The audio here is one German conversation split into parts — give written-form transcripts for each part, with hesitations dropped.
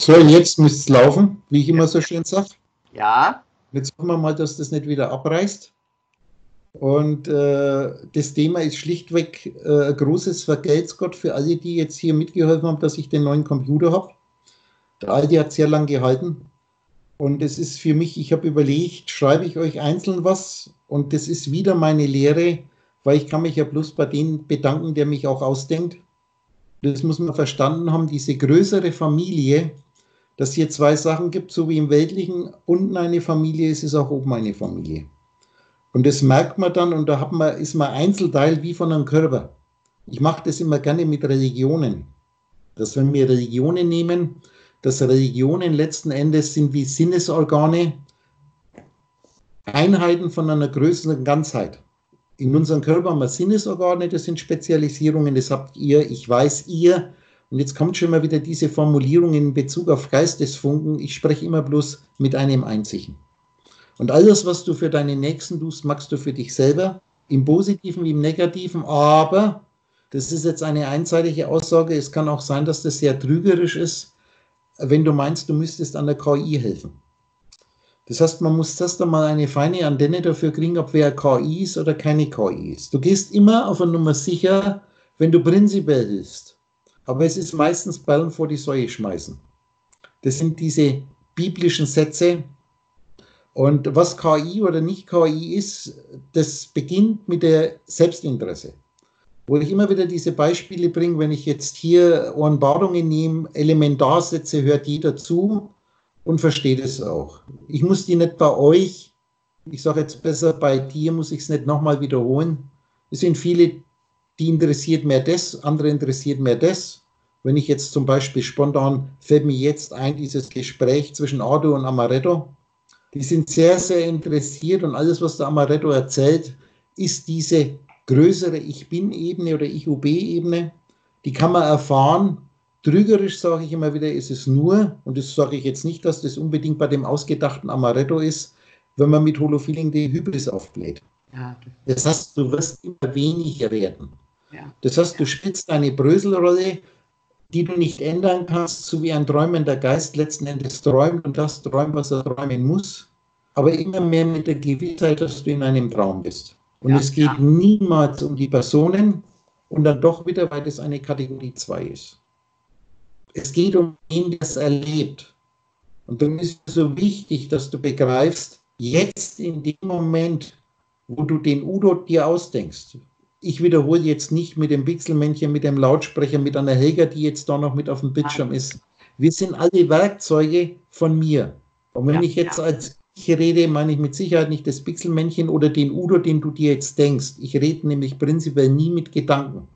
So, jetzt müsste es laufen, wie ich immer so schön sage. Ja. Jetzt hoffen wir mal, dass das nicht wieder abreißt. Und das Thema ist schlichtweg ein großes Vergelt's Gott für alle, die jetzt hier mitgeholfen haben, dass ich den neuen Computer habe. Der alte hat sehr lang gehalten. Und es ist für mich, ich habe überlegt, schreibe ich euch einzeln was? Und das ist wieder meine Lehre, weil ich kann mich ja bloß bei dem bedanken, der mich auch ausdenkt. Das muss man verstanden haben, diese größere Familie, dass hier zwei Sachen gibt, so wie im Weltlichen, unten eine Familie ist, ist auch oben eine Familie. Und das merkt man dann, und da ist man Einzelteil wie von einem Körper. Ich mache das immer gerne mit Religionen. Dass wenn wir Religionen nehmen, dass Religionen letzten Endes sind wie Sinnesorgane, Einheiten von einer größeren Ganzheit. In unserem Körper haben wir Sinnesorgane, das sind Spezialisierungen, das habt ihr, ich weiß ihr. Und jetzt kommt schon mal wieder diese Formulierung in Bezug auf Geistesfunken. Ich spreche immer bloß mit einem einzigen. Und alles, was du für deinen Nächsten tust, machst du für dich selber, im Positiven wie im Negativen. Aber, das ist jetzt eine einseitige Aussage, es kann auch sein, dass das sehr trügerisch ist, wenn du meinst, du müsstest an der KI helfen. Das heißt, man muss erst einmal eine feine Antenne dafür kriegen, ob wer KI ist oder keine KI ist. Du gehst immer auf eine Nummer sicher, wenn du prinzipiell hilfst. Aber es ist meistens Ballen vor die Säue schmeißen. Das sind diese biblischen Sätze. Und was KI oder nicht KI ist, das beginnt mit der Selbstinteresse. Wo ich immer wieder diese Beispiele bringe, wenn ich jetzt hier Offenbarungen nehme, Elementarsätze, hört jeder zu und versteht es auch. Ich muss die nicht bei euch, ich sage jetzt besser, bei dir muss ich es nicht nochmal wiederholen. Es sind viele, die interessiert mehr das, andere interessiert mehr das. Wenn ich jetzt zum Beispiel spontan, fällt mir jetzt ein, dieses Gespräch zwischen Ardo und Amaretto, die sind sehr, sehr interessiert und alles, was der Amaretto erzählt, ist diese größere Ich-Bin-Ebene oder Ich-UB-Ebene. Die kann man erfahren. Trügerisch sage ich immer wieder, ist es nur, und das sage ich jetzt nicht, dass das unbedingt bei dem ausgedachten Amaretto ist, wenn man mit Holofeeling die Hybris aufbläht. Ja. Das heißt, du wirst immer weniger werden. Ja. Das heißt, du spielst eine Bröselrolle, die du nicht ändern kannst, so wie ein träumender Geist letzten Endes träumt und das träumt, was er träumen muss, aber immer mehr mit der Gewissheit, dass du in einem Traum bist. Und es geht niemals um die Personen und dann doch wieder, weil das eine Kategorie 2 ist. Es geht um den, der es erlebt. Und dann ist es so wichtig, dass du begreifst, jetzt in dem Moment, wo du den Udo dir ausdenkst, ich wiederhole jetzt nicht mit dem Pixelmännchen, mit dem Lautsprecher, mit einer Helga, die jetzt da noch mit auf dem Bildschirm ist. Wir sind alle Werkzeuge von mir. Und wenn ich jetzt als ich rede, meine ich mit Sicherheit nicht das Pixelmännchen oder den Udo, den du dir jetzt denkst. Ich rede nämlich prinzipiell nie mit Gedanken.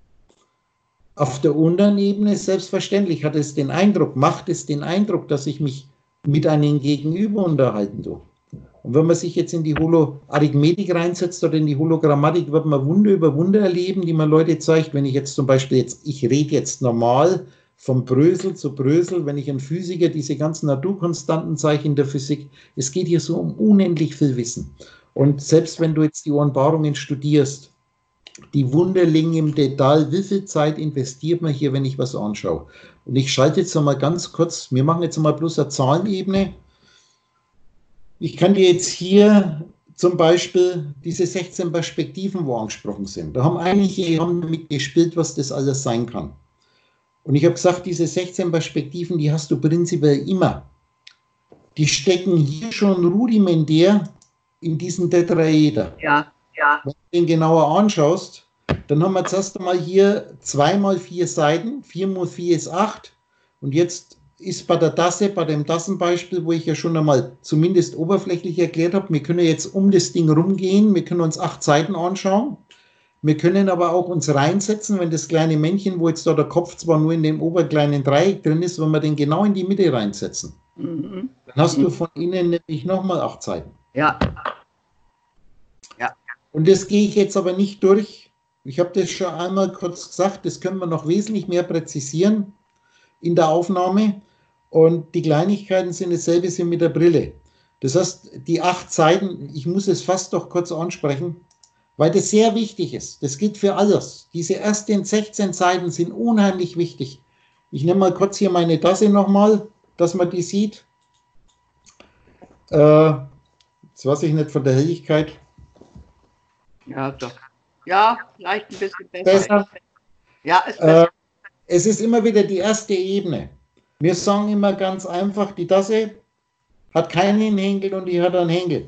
Auf der unteren Ebene, selbstverständlich, hat es den Eindruck, macht es den Eindruck, dass ich mich mit einem Gegenüber unterhalten tue. Und wenn man sich jetzt in die Holoarithmetik reinsetzt oder in die Hologrammatik, wird man Wunder über Wunder erleben, die man Leute zeigt. Wenn ich jetzt zum Beispiel ich rede jetzt normal von Brösel zu Brösel, wenn ich ein Physiker diese ganzen Naturkonstanten zeige in der Physik, es geht hier so um unendlich viel Wissen. Und selbst wenn du jetzt die Offenbarungen studierst, die Wunderlinge im Detail, wie viel Zeit investiert man hier, wenn ich was anschaue? Und ich schalte jetzt nochmal ganz kurz, wir machen jetzt mal bloß eine Zahlenebene. Ich kann dir jetzt hier zum Beispiel diese 16 Perspektiven, wo angesprochen sind. Da haben einige damit gespielt, was das alles sein kann. Und ich habe gesagt, diese 16 Perspektiven, die hast du prinzipiell immer. Die stecken hier schon rudimentär in diesem Tetraeder. Ja. Wenn du den genauer anschaust, dann haben wir zuerst einmal hier 2 mal 4 Seiten, 4 mal 4 ist 8. Und jetzt ist bei der Tasse, bei dem Tassenbeispiel, wo ich ja schon einmal zumindest oberflächlich erklärt habe, wir können jetzt um das Ding rumgehen, wir können uns 8 Seiten anschauen, wir können aber auch uns reinsetzen, wenn das kleine Männchen, wo jetzt da der Kopf zwar nur in dem oberkleinen Dreieck drin ist, wenn wir den genau in die Mitte reinsetzen, dann hast du von innen nämlich nochmal 8 Seiten. Ja. Und das gehe ich jetzt aber nicht durch. Ich habe das schon einmal kurz gesagt, das können wir noch wesentlich mehr präzisieren in der Aufnahme. Und die Kleinigkeiten sind dasselbe sind mit der Brille. Das heißt, die 8 Seiten, ich muss es fast doch kurz ansprechen, weil das sehr wichtig ist. Das gilt für alles. Diese ersten 16 Seiten sind unheimlich wichtig. Ich nehme mal kurz hier meine Tasse nochmal. dass man die sieht. Jetzt weiß ich nicht von der Helligkeit. Ja, doch. Ja, vielleicht ein bisschen besser. Besser. Ja, ist besser. Es ist immer wieder die erste Ebene. Wir sagen immer ganz einfach, die Tasse hat keinen Henkel und die hat einen Henkel.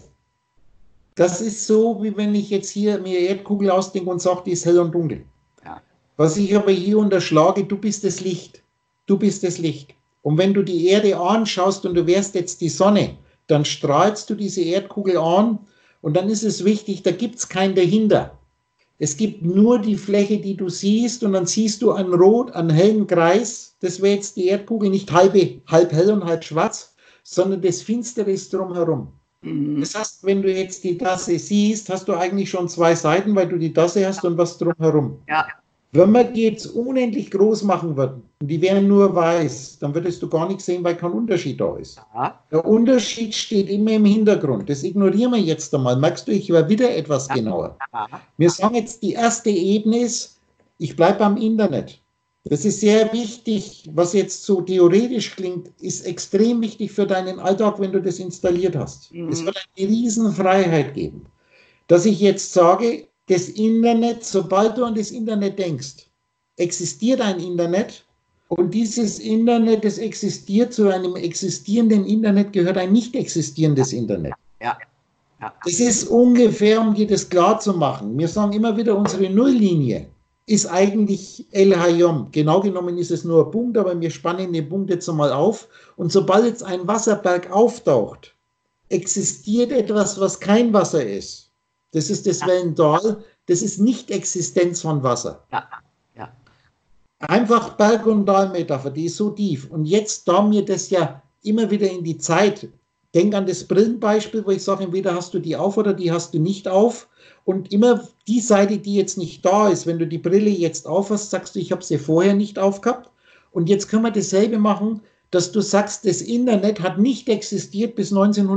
Das ist so, wie wenn ich jetzt hier mir Erdkugel ausdenke und sage, die ist hell und dunkel. Ja. Was ich aber hier unterschlage, du bist das Licht. Du bist das Licht. Und wenn du die Erde anschaust und du wärst jetzt die Sonne, dann strahlst du diese Erdkugel an und dann ist es wichtig, da gibt es kein dahinter. Es gibt nur die Fläche, die du siehst und dann siehst du einen hellen Kreis. Das wäre jetzt die Erdkugel, nicht halb hell und halb schwarz, sondern das Finstere ist drumherum. Das heißt, wenn du jetzt die Tasse siehst, hast du eigentlich schon zwei Seiten, weil du die Tasse hast und was drumherum. Ja. Wenn wir die jetzt unendlich groß machen würden und die wären nur weiß, dann würdest du gar nichts sehen, weil kein Unterschied da ist. Ja. Der Unterschied steht immer im Hintergrund. Das ignorieren wir jetzt einmal. Merkst du, ich war wieder etwas genauer. Ja. Wir sagen jetzt, die erste Ebene ist, ich bleibe am Internet. Das ist sehr wichtig, was jetzt so theoretisch klingt, ist extrem wichtig für deinen Alltag, wenn du das installiert hast. Es wird eine Riesenfreiheit geben, dass ich jetzt sage, das Internet, sobald du an das Internet denkst, existiert ein Internet und dieses Internet, das existiert, zu einem existierenden Internet gehört ein nicht existierendes Internet. Ja. Ja. Das ist ungefähr, um dir das klar zu machen. Wir sagen immer wieder, unsere Nulllinie ist eigentlich El Hayom. Genau genommen ist es nur ein Punkt, aber wir spannen den Punkt jetzt einmal auf. Und sobald jetzt ein Wasserberg auftaucht, existiert etwas, was kein Wasser ist. Das ist das Wellental. Das ist Nicht-Existenz von Wasser. Ja. Ja. Einfach Berg- und Talmetapher, die ist so tief. Und jetzt, da mir das ja immer wieder in die Zeit, denk an das Brillenbeispiel, wo ich sage, entweder hast du die auf oder die hast du nicht auf. Und immer die Seite, die jetzt nicht da ist, wenn du die Brille jetzt auf hast, sagst du, ich habe sie vorher nicht aufgehabt. Und jetzt können wir dasselbe machen, dass du sagst, das Internet hat nicht existiert bis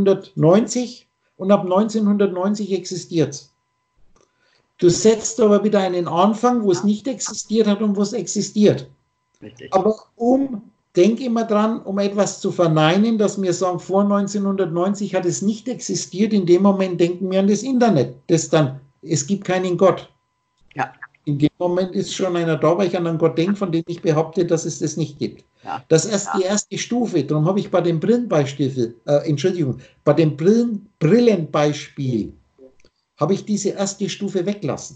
1990 und ab 1990 existiert es. Du setzt aber wieder einen Anfang, wo es nicht existiert hat und wo es existiert. Richtig. Aber denk immer dran, um etwas zu verneinen, dass wir sagen, vor 1990 hat es nicht existiert. In dem Moment denken wir an das Internet. Es gibt keinen Gott. Ja. In dem Moment ist schon einer da, weil ich an einen Gott denke, von dem ich behaupte, dass es das nicht gibt. Ja. Das ist die erste Stufe. Darum habe ich bei dem bei dem Brillenbeispiel habe ich diese erste Stufe weglassen.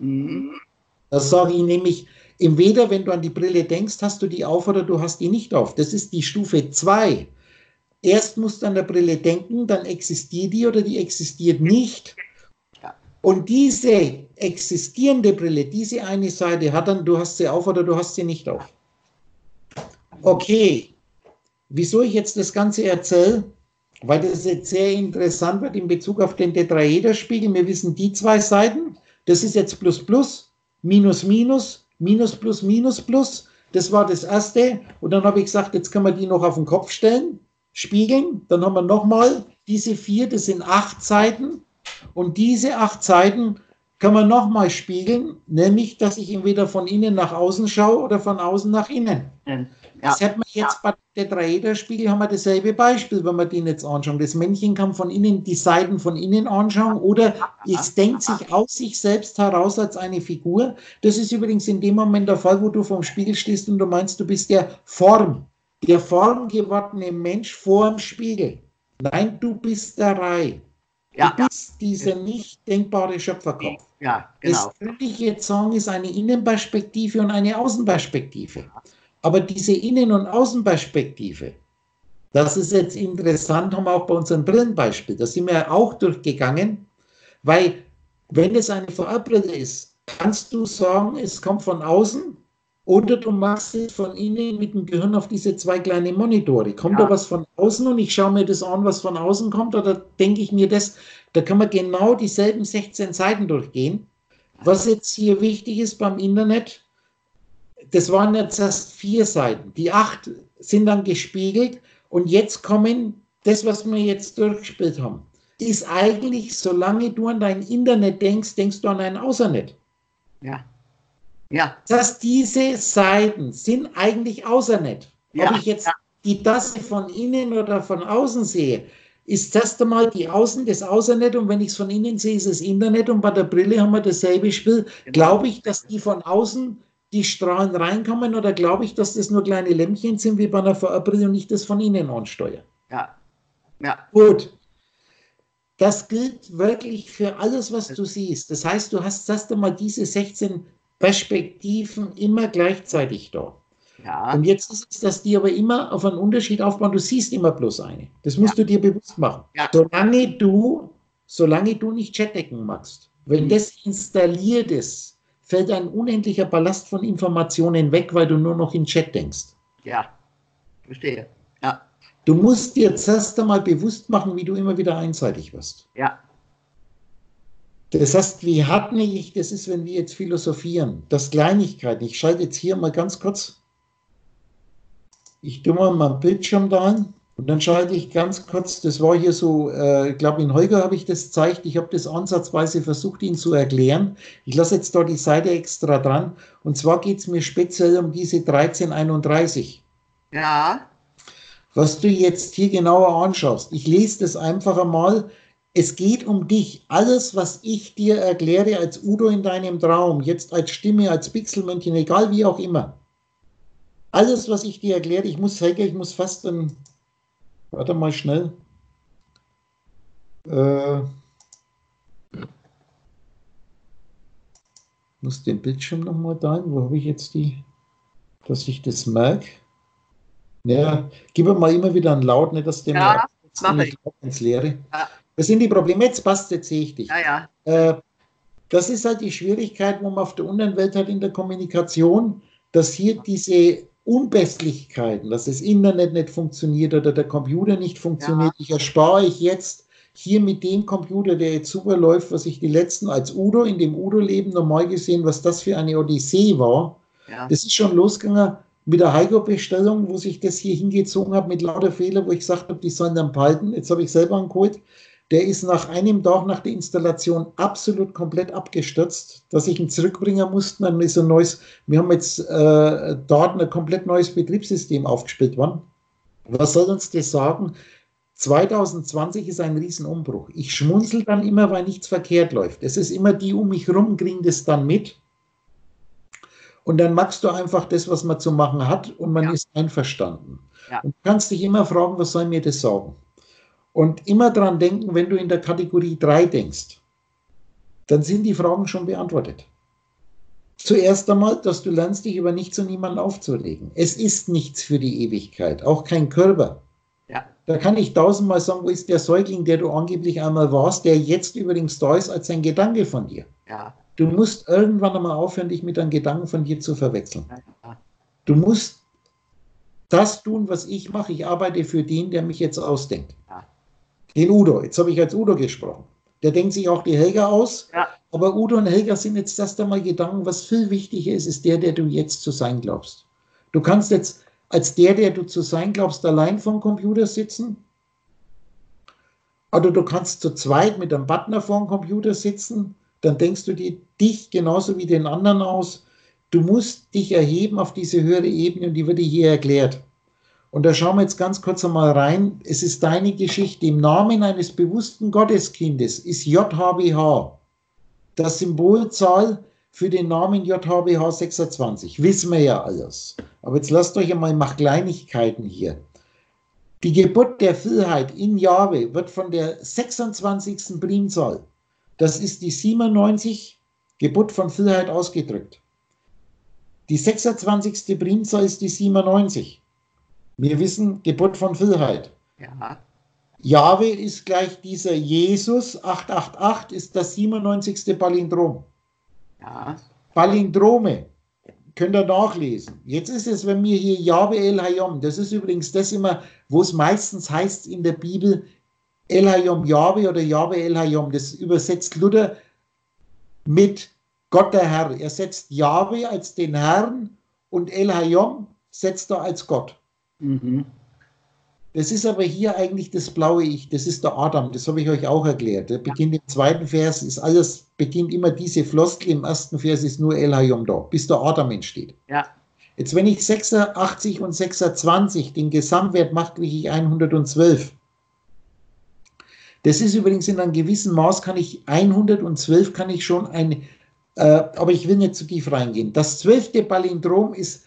Das sage ich nämlich, entweder wenn du an die Brille denkst, hast du die auf oder du hast die nicht auf. Das ist die Stufe 2. Erst musst du an der Brille denken, dann existiert die oder die existiert nicht. Und diese existierende Brille, diese eine Seite hat dann, du hast sie auf oder du hast sie nicht auf. Okay, wieso ich jetzt das Ganze erzähle? Weil das jetzt sehr interessant wird in Bezug auf den Tetraederspiegel. Wir wissen die zwei Seiten. Das ist jetzt Plus, Plus, Minus, Minus, Minus, Plus, Minus, Plus. Das war das erste. Und dann habe ich gesagt, jetzt können wir die noch auf den Kopf stellen, spiegeln. Dann haben wir nochmal diese 4, das sind 8 Seiten. Und diese 8 Seiten können wir nochmal spiegeln, nämlich, dass ich entweder von innen nach außen schaue oder von außen nach innen. Das hat man jetzt bei der Tetraederspiegel, haben wir dasselbe Beispiel, wenn wir den jetzt anschauen. Das Männchen kann von innen die Seiten von innen anschauen oder es denkt sich aus sich selbst heraus als eine Figur. Das ist übrigens in dem Moment der Fall, wo du vorm Spiegel stehst und du meinst, du bist der formgewordene Mensch vor dem Spiegel. Nein, du bist der Rai. Du bist dieser nicht denkbare Schöpferkopf. Ja, genau. Das würde ich jetzt sagen, ist eine Innenperspektive und eine Außenperspektive. Aber diese Innen- und Außenperspektive, das ist jetzt interessant, haben wir auch bei unserem Brillenbeispiel. Da sind wir auch durchgegangen, weil wenn es eine VR-Brille ist, kannst du sagen, es kommt von außen oder du machst es von innen mit dem Gehirn auf diese 2 kleinen Monitore. Kommt da was von außen und ich schaue mir das an, was von außen kommt, oder denke ich mir das, da kann man genau dieselben 16 Seiten durchgehen. Was jetzt hier wichtig ist beim Internet, das waren jetzt erst 4 Seiten. Die 8 sind dann gespiegelt und jetzt kommen, das, was wir jetzt durchgespielt haben, ist eigentlich, solange du an dein Internet denkst, denkst du an ein Außernet. Ja. Ja. Das heißt, diese Seiten sind eigentlich Außernet. Ob ich jetzt die Tasse von innen oder von außen sehe, ist das einmal das Außen nicht, und wenn ich es von innen sehe, ist es Internet, und bei der Brille haben wir dasselbe Spiel. Genau. Glaube ich, dass die von außen die Strahlen reinkommen, oder glaube ich, dass das nur kleine Lämpchen sind wie bei einer VR-Brille und ich das von innen ansteuere? Ja. Ja. Gut. Das gilt wirklich für alles, was du siehst. Das heißt, du hast erst einmal diese 16 Perspektiven immer gleichzeitig da. Ja. Und jetzt ist es, dass die aber immer auf einen Unterschied aufbauen. Du siehst immer bloß eine. Das musst du dir bewusst machen. Ja. Solange du nicht Chatdecken machst, wenn das installiert ist, fällt ein unendlicher Ballast von Informationen weg, weil du nur noch in Chat denkst. Ja, verstehe. Ja. Du musst dir zuerst einmal bewusst machen, wie du immer wieder einseitig wirst. Ja. Das heißt, wie hartnäckig das ist, wenn wir jetzt philosophieren. Das Kleinigkeiten. Ich schalte jetzt hier mal ganz kurz. Ich tue mal meinen Bildschirm da ein und dann schalte ich ganz kurz. Das war hier so, ich glaube, in Holger habe ich das gezeigt. Ich habe das ansatzweise versucht, Ihnen zu erklären. Ich lasse jetzt da die Seite extra dran. Und zwar geht es mir speziell um diese 1331. Ja. Was du jetzt hier genauer anschaust. Ich lese das einfach einmal. Es geht um dich. Alles, was ich dir erkläre als Udo in deinem Traum, jetzt als Stimme, als Pixelmännchen, egal wie auch immer. Alles, was ich dir erkläre, ich muss fast ein, warte mal schnell. Muss den Bildschirm nochmal da, wo habe ich jetzt dass ich das merke. Ja, gib mal immer wieder einen Laut, nicht, dass der mir ins Leere. Ja. Das sind die Probleme. Jetzt passt, jetzt sehe ich dich. Ja, ja. Das ist halt die Schwierigkeit, wo man auf der Unterwelt hat in der Kommunikation, dass hier diese Unpässlichkeiten, dass das Internet nicht funktioniert oder der Computer nicht funktioniert. Ja. Ich erspare euch jetzt hier mit dem Computer, der jetzt super läuft, was ich die letzten als Udo in dem Udo-Leben normal gesehen, was das für eine Odyssee war. Ja. Das ist schon losgegangen mit der Heiko-Bestellung, wo sich das hier hingezogen hat mit lauter Fehler, wo ich gesagt habe, die sollen dann behalten. Jetzt habe ich selber einen Code. Der ist nach einem Tag nach der Installation absolut komplett abgestürzt, dass ich ihn zurückbringen musste. Dann ist ein neues, wir haben jetzt dort ein komplett neues Betriebssystem aufgespielt worden. Was soll uns das sagen? 2020 ist ein Riesenumbruch. Ich schmunzel dann immer, weil nichts verkehrt läuft. Es ist immer die um mich rum, kriegen das dann mit. Und dann machst du einfach das, was man zu machen hat, und man ist einverstanden. Ja. Und du kannst dich immer fragen, was soll mir das sagen? Und immer dran denken, wenn du in der Kategorie 3 denkst, dann sind die Fragen schon beantwortet. Zuerst einmal, dass du lernst, dich über nichts und niemanden aufzuregen. Es ist nichts für die Ewigkeit, auch kein Körper. Ja. Da kann ich tausendmal sagen, wo ist der Säugling, der du angeblich einmal warst, der jetzt übrigens da ist als ein Gedanke von dir. Ja. Du musst irgendwann einmal aufhören, dich mit einem Gedanken von dir zu verwechseln. Ja. Du musst das tun, was ich mache. Ich arbeite für den, der mich jetzt ausdenkt. Ja. Den Udo. Jetzt habe ich als Udo gesprochen. Der denkt sich auch die Helga aus. Ja. Aber Udo und Helga sind jetzt erst einmal Gedanken. Was viel wichtiger ist, ist der du jetzt zu sein glaubst. Du kannst jetzt als der du zu sein glaubst, allein vom Computer sitzen. Oder du kannst zu zweit mit einem Partner vor dem Computer sitzen. Dann denkst du dir dich genauso wie den anderen aus. Du musst dich erheben auf diese höhere Ebene, und die wird dir hier erklärt. Und da schauen wir jetzt ganz kurz einmal rein. Es ist deine Geschichte. Im Namen eines bewussten Gotteskindes ist JHWH das Symbolzahl für den Namen JHWH 26. Wissen wir ja alles. Aber jetzt lasst euch einmal, macht Kleinigkeiten hier. Die Geburt der Vielheit in Jahwe wird von der 26. Primzahl, das ist die 97, Geburt von Vielheit, ausgedrückt. Die 26. Primzahl ist die 97. Wir wissen, Geburt von Vielheit. Ja. Jahwe ist gleich dieser Jesus, 888 ist das 97. Palindrom. Ja. Palindrome könnt ihr nachlesen. Jetzt ist es, wenn wir hier Jahwe El Hayom, das ist übrigens das immer, wo es meistens heißt in der Bibel, El Hayom Jahwe oder Jahwe El Hayom. Das übersetzt Luther mit Gott der Herr. Er setzt Jahwe als den Herrn und El Hayom setzt er als Gott. Mhm. Das ist aber hier eigentlich das blaue Ich, das ist der Adam, das habe ich euch auch erklärt. Der beginnt im zweiten Vers, ist alles, beginnt immer diese Floskel, im ersten Vers ist nur El Hayom da, bis der Adam entsteht. Ja. Jetzt, wenn ich 86 und 26 den Gesamtwert mache, kriege ich 112. Das ist übrigens in einem gewissen Maß, kann ich 112 kann ich schon aber ich will nicht zu tief reingehen. Das 12. Palindrom ist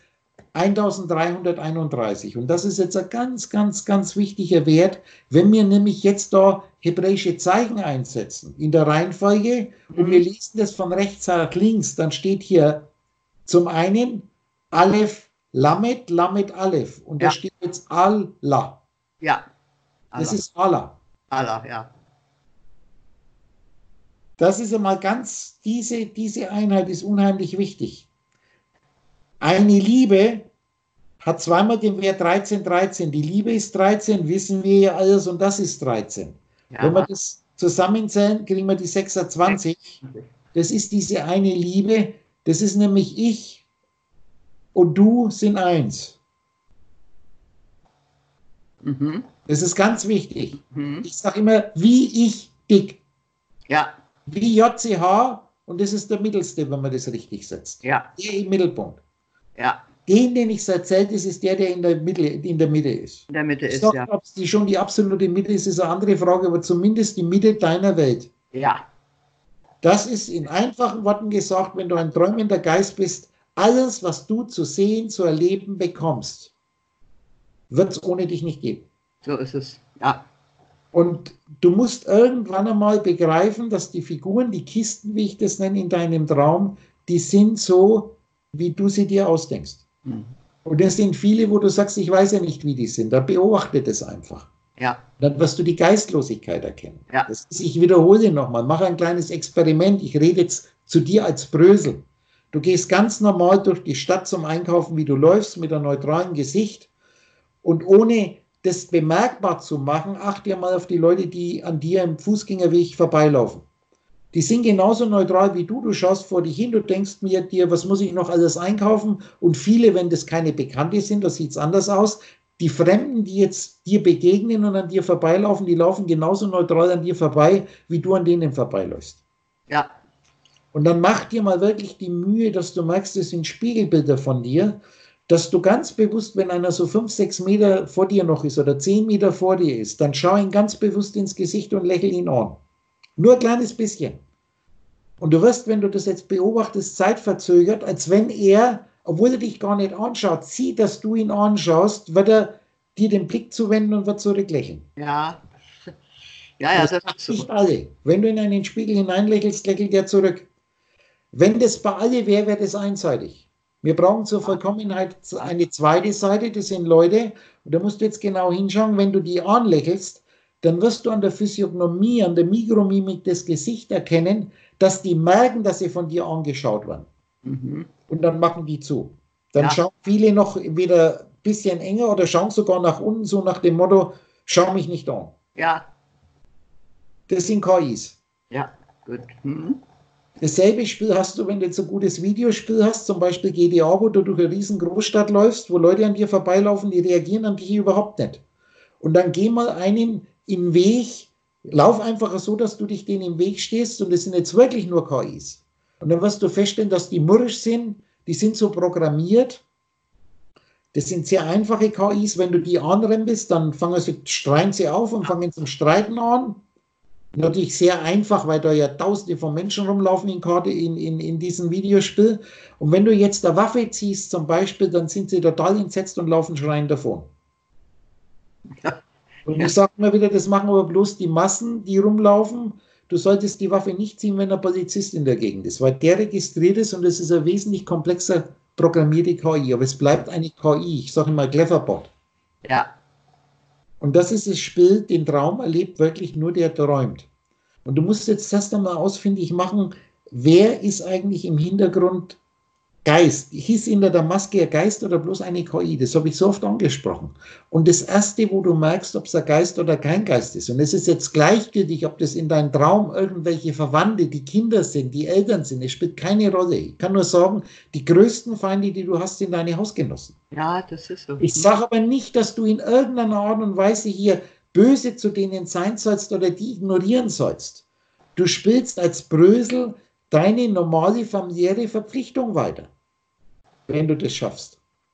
1331 und das ist jetzt ein ganz, ganz, ganz wichtiger Wert, wenn wir nämlich jetzt da hebräische Zeichen einsetzen in der Reihenfolge und wir lesen das von rechts nach links, dann steht hier zum einen Aleph, Lamed, Lamed, Aleph. Und da steht jetzt Allah. Ja. Allah. Das ist Allah. Allah, ja. Das ist einmal ganz, diese Einheit ist unheimlich wichtig. Eine Liebe hat zweimal den Wert 13, 13. Die Liebe ist 13, wissen wir ja alles, und das ist 13. Ja. Wenn wir das zusammenzählen, kriegen wir die 26. Das ist diese eine Liebe. Das ist nämlich ich und du sind eins. Mhm. Das ist ganz wichtig. Mhm. Ich sage immer, wie ich dick. Ja. Wie JCH, und das ist der mittelste, wenn man das richtig setzt. Ja. Der im Mittelpunkt. Ja. Den ich erzählt, das ist der in der Mitte ist. In der Mitte ist, ja. Ob es schon die absolute Mitte ist, ist eine andere Frage, aber zumindest die Mitte deiner Welt. Ja. Das ist in einfachen Worten gesagt, wenn du ein träumender Geist bist, alles, was du zu sehen, zu erleben bekommst, wird es ohne dich nicht geben. So ist es, ja. Und du musst irgendwann einmal begreifen, dass die Figuren, die Kisten, wie ich das nenne, in deinem Traum, die sind so, wie du sie dir ausdenkst. Mhm. Und das sind viele, wo du sagst, ich weiß ja nicht, wie die sind. Da beobachte das einfach. Ja. Dann wirst du die Geistlosigkeit erkennen. Ja. Das ist, ich wiederhole nochmal, mach ein kleines Experiment. Ich rede jetzt zu dir als Brösel. Du gehst ganz normal durch die Stadt zum Einkaufen, wie du läufst, mit einem neutralen Gesicht. Und ohne das bemerkbar zu machen, achte mal auf die Leute, die an dir im Fußgängerweg vorbeilaufen. Die sind genauso neutral wie du. Du schaust vor dich hin, du denkst dir, was muss ich noch alles einkaufen? Und viele, wenn das keine Bekannte sind, da sieht es anders aus. Die Fremden, die jetzt dir begegnen und an dir vorbeilaufen, die laufen genauso neutral an dir vorbei, wie du an denen vorbeiläufst. Ja. Und dann mach dir mal wirklich die Mühe, dass du merkst, das sind Spiegelbilder von dir, dass du ganz bewusst, wenn einer so 5, 6 Meter vor dir noch ist oder 10 Meter vor dir ist, dann schau ihn ganz bewusst ins Gesicht und lächel ihn an. Nur ein kleines bisschen. Und du wirst, wenn du das jetzt beobachtest, zeitverzögert, als wenn er, obwohl er dich gar nicht anschaut, sieht, dass du ihn anschaust, wird er dir den Blick zuwenden und wird zurücklächeln. Ja. Ja, das ist so. Nicht alle. Wenn du in einen Spiegel hineinlächelst, lächelt er zurück. Wenn das bei alle wäre, wäre das einseitig. Wir brauchen zur Vollkommenheit eine zweite Seite, das sind Leute, und da musst du jetzt genau hinschauen, wenn du die anlächelst, dann wirst du an der Physiognomie, an der Mikromimik des Gesichts erkennen, dass die merken, dass sie von dir angeschaut werden. Mhm. Und dann machen die zu. Dann schauen viele noch wieder ein bisschen enger oder schauen sogar nach unten, so nach dem Motto, schau mich nicht an. Ja. Das sind KIs. Ja, gut. Mhm. Dasselbe Spiel hast du, wenn du jetzt ein gutes Videospiel hast, zum Beispiel GTA, wo du durch eine riesen Großstadt läufst, wo Leute an dir vorbeilaufen, die reagieren an dich überhaupt nicht. Und dann geh mal einen im Weg, lauf einfach so, dass du dich denen im Weg stehst, und das sind jetzt wirklich nur KIs. Und dann wirst du feststellen, dass die mürrisch sind, die sind so programmiert. Das sind sehr einfache KIs, wenn du die anrempelst, dann schreien sie auf und fangen zum Streiten an. Natürlich sehr einfach, weil da ja Tausende von Menschen rumlaufen in diesem Videospiel. Und wenn du jetzt eine Waffe ziehst zum Beispiel, dann sind sie total entsetzt und laufen schreiend davon. Ja. Und ich sage immer wieder, das machen aber bloß die Massen, die rumlaufen. Du solltest die Waffe nicht ziehen, wenn ein Polizist in der Gegend ist, weil der registriert ist, und es ist ein wesentlich komplexer programmierte KI. Aber es bleibt eine KI, ich sage immer Cleverbot. Ja. Und das ist das Spiel, den Traum erlebt wirklich nur der träumt. Und du musst jetzt erst einmal ausfindig machen, wer ist eigentlich im Hintergrund Geist? Hieß hinter der Maske ein Geist oder bloß eine KI? Das habe ich so oft angesprochen. Und das Erste, wo du merkst, ob es ein Geist oder kein Geist ist, und es ist jetzt gleichgültig, ob das in deinem Traum irgendwelche Verwandte, die Kinder sind, die Eltern sind, es spielt keine Rolle. Ich kann nur sagen, die größten Feinde, die du hast, sind deine Hausgenossen. Ja, das ist so. Ich sage aber nicht, dass du in irgendeiner Art und Weise hier böse zu denen sein sollst oder die ignorieren sollst. Du spielst als Brösel deine normale familiäre Verpflichtung weiter, wenn du das schaffst.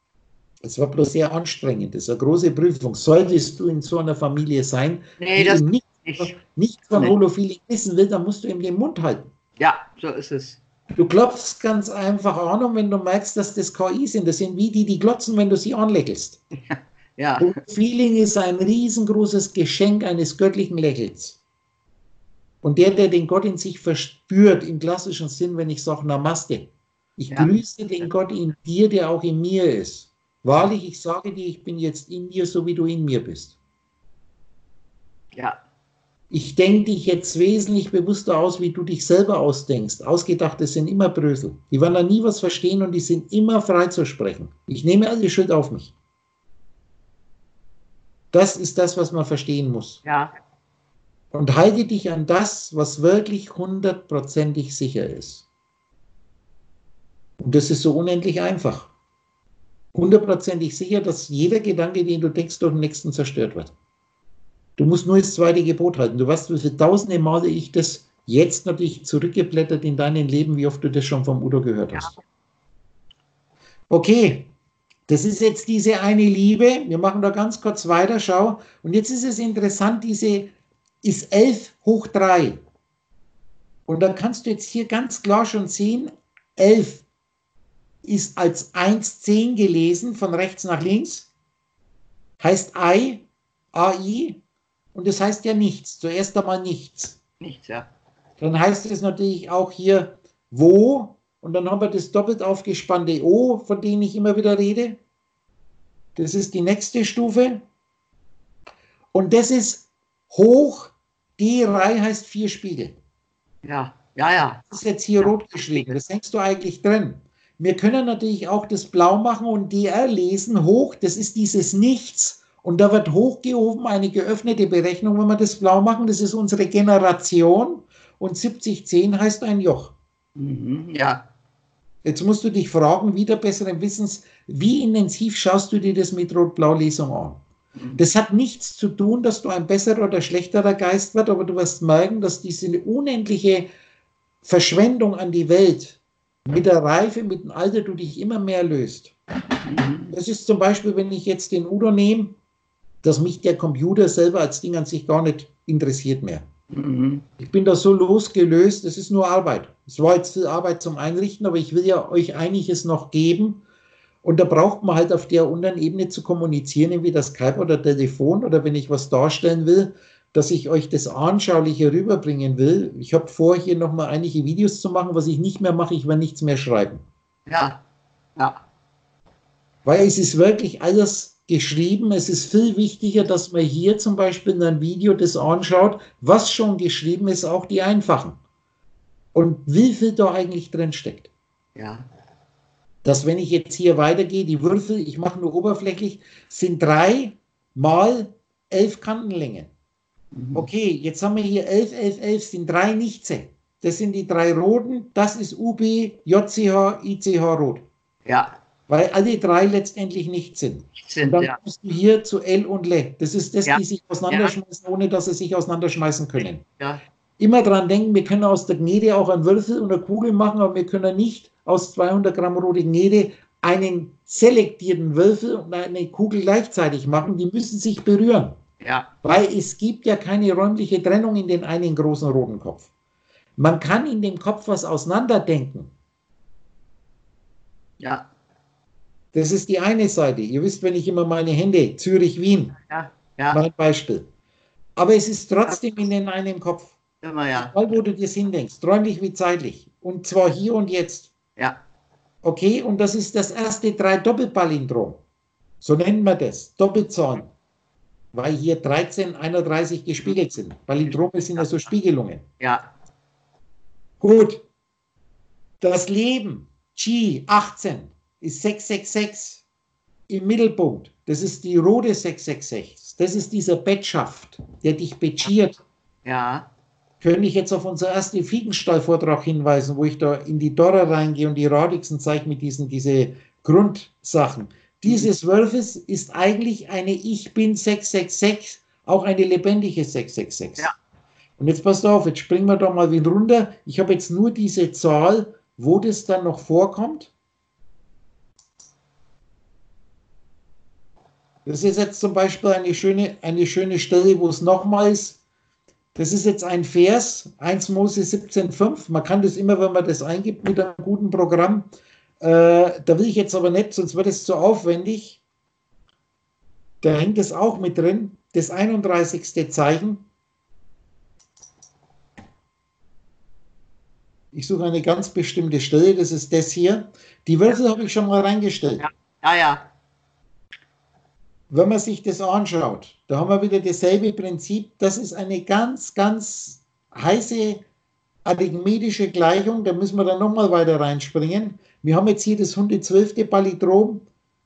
Es war bloß sehr anstrengend. Das ist eine große Prüfung. Solltest du in so einer Familie sein, Nee, die das eben nicht. nicht von Holophilie wissen will, dann musst du ihm den Mund halten. Ja, so ist es. Du klopfst ganz einfach an und wenn du merkst, dass das KI sind, das sind wie die glotzen, wenn du sie anlächelst. Ja. Feeling ist ein riesengroßes Geschenk eines göttlichen Lächelns. Und der den Gott in sich verspürt, im klassischen Sinn, wenn ich sage Namaste, ich grüße den Gott in dir, der auch in mir ist. Wahrlich, ich sage dir, ich bin jetzt in dir, so wie du in mir bist. Ja. Ich denke dich jetzt wesentlich bewusster aus, wie du dich selber ausdenkst. Ausgedachte sind immer Brösel. Die werden da nie was verstehen und die sind immer frei zu sprechen. Ich nehme all die Schuld auf mich. Das ist das, was man verstehen muss. Ja. Und halte dich an das, was wirklich 100%ig sicher ist. Und das ist so unendlich einfach. 100%ig sicher, dass jeder Gedanke, den du denkst, durch den nächsten zerstört wird. Du musst nur das zweite Gebot halten. Du weißt, wie viele tausende Male ich das jetzt natürlich zurückgeblättert in deinem Leben, wie oft du das schon vom Udo gehört hast. Okay, das ist jetzt diese eine Liebe. Wir machen da ganz kurz weiter, schau. Und jetzt ist es interessant, diese ist 11 hoch 3. Und dann kannst du jetzt hier ganz klar schon sehen, 11 ist als 1,10 gelesen, von rechts nach links. Heißt AI, und das heißt ja nichts. Zuerst einmal nichts. Nichts, ja. Dann heißt es natürlich auch hier wo, und dann haben wir das doppelt aufgespannte O, von dem ich immer wieder rede. Das ist die nächste Stufe. Und das ist hoch, D3 heißt 4 Spiegel. Ja, ja, ja. Das ist jetzt hier rot geschrieben, das hängst du eigentlich drin. Wir können natürlich auch das Blau machen und DR lesen, hoch, das ist dieses Nichts. Und da wird hochgehoben eine geöffnete Berechnung, wenn wir das Blau machen, das ist unsere Generation. Und 7010 heißt ein Joch. Ja. Jetzt musst du dich fragen, wieder besseren Wissens, wie intensiv schaust du dir das mit Rot-Blau-Lesung an? Das hat nichts zu tun, dass du ein besserer oder schlechterer Geist wirst, aber du wirst merken, dass diese unendliche Verschwendung an die Welt mit der Reife, mit dem Alter, du dich immer mehr löst. Das ist zum Beispiel, wenn ich jetzt den Udo nehme, dass mich der Computer selber als Ding an sich gar nicht interessiert mehr. Ich bin da so losgelöst, das ist nur Arbeit. Es war jetzt viel Arbeit zum Einrichten, aber ich will ja euch einiges noch geben. Und da braucht man halt auf der unteren Ebene zu kommunizieren, entweder Skype oder Telefon oder wenn ich was darstellen will, dass ich euch das Anschauliche rüberbringen will. Ich habe vor, hier nochmal einige Videos zu machen. Was ich nicht mehr mache, ich werde nichts mehr schreiben. Ja, ja. Weil es ist wirklich alles geschrieben. Es ist viel wichtiger, dass man hier zum Beispiel in einem Video das anschaut, was schon geschrieben ist, auch die einfachen. Und wie viel da eigentlich drin steckt. Ja. Dass wenn ich jetzt hier weitergehe, die Würfel, ich mache nur oberflächlich, sind 3 mal 11 Kantenlängen. Okay, jetzt haben wir hier 11, 11, 11, sind 3 Nichtse. Das sind die 3 roten, das ist UB, JCH, ICH rot. Ja. Weil alle 3 letztendlich nicht sind. Und dann kommst du hier zu L und Le. Das ist das, die sich auseinanderschmeißen, ohne dass sie sich auseinanderschmeißen können. Ja. Immer dran denken, wir können aus der Gnede auch einen Würfel und eine Kugel machen, aber wir können nicht aus 200 Gramm rote Gnede einen selektierten Würfel und eine Kugel gleichzeitig machen. Die müssen sich berühren. Ja. Weil es gibt ja keine räumliche Trennung in den einen großen roten Kopf. Man kann in dem Kopf was auseinanderdenken. Ja. Das ist die eine Seite. Ihr wisst, wenn ich immer meine Hände, Zürich, Wien, mein Beispiel. Aber es ist trotzdem in einem Kopf. Immer, ja. Egal, wo du das hindenkst, räumlich wie zeitlich. Und zwar hier und jetzt. Ja. Okay, und das ist das erste 3-Doppelpalindrom. So nennt man das, Doppelzahn. Weil hier 13, 31 gespiegelt sind. Palindrome sind ja so Spiegelungen. Ja. Gut. Das Leben, Chi, 18, ist 666 im Mittelpunkt. Das ist die rote 666. Das ist dieser Bettschaft, der dich betschiert. Ja. Könnte ich jetzt auf unser ersten Fiegenstall-Vortrag hinweisen, wo ich da in die Dora reingehe und die Radixen zeige mit diese Grundsachen. Dieses Wölfes ist eigentlich eine Ich bin 666, auch eine lebendige 666. Ja. Und jetzt passt auf, jetzt springen wir doch mal wieder runter. Ich habe jetzt nur diese Zahl, wo das dann noch vorkommt. Das ist jetzt zum Beispiel eine schöne Stelle, wo es nochmal ist. Das ist jetzt ein Vers, 1 Mose 17,5. Man kann das immer, wenn man das eingibt, mit einem guten Programm. Da will ich jetzt aber nicht, sonst wird es zu aufwendig. Da hängt es auch mit drin. Das 31. Zeichen. Ich suche eine ganz bestimmte Stelle, das ist das hier. Die Würfel habe ich schon mal reingestellt. Ja. Wenn man sich das anschaut, da haben wir wieder dasselbe Prinzip. Das ist eine ganz, ganz heiße arithmetische Gleichung. Da müssen wir dann nochmal weiter reinspringen. Wir haben jetzt hier das 112. Palindrom.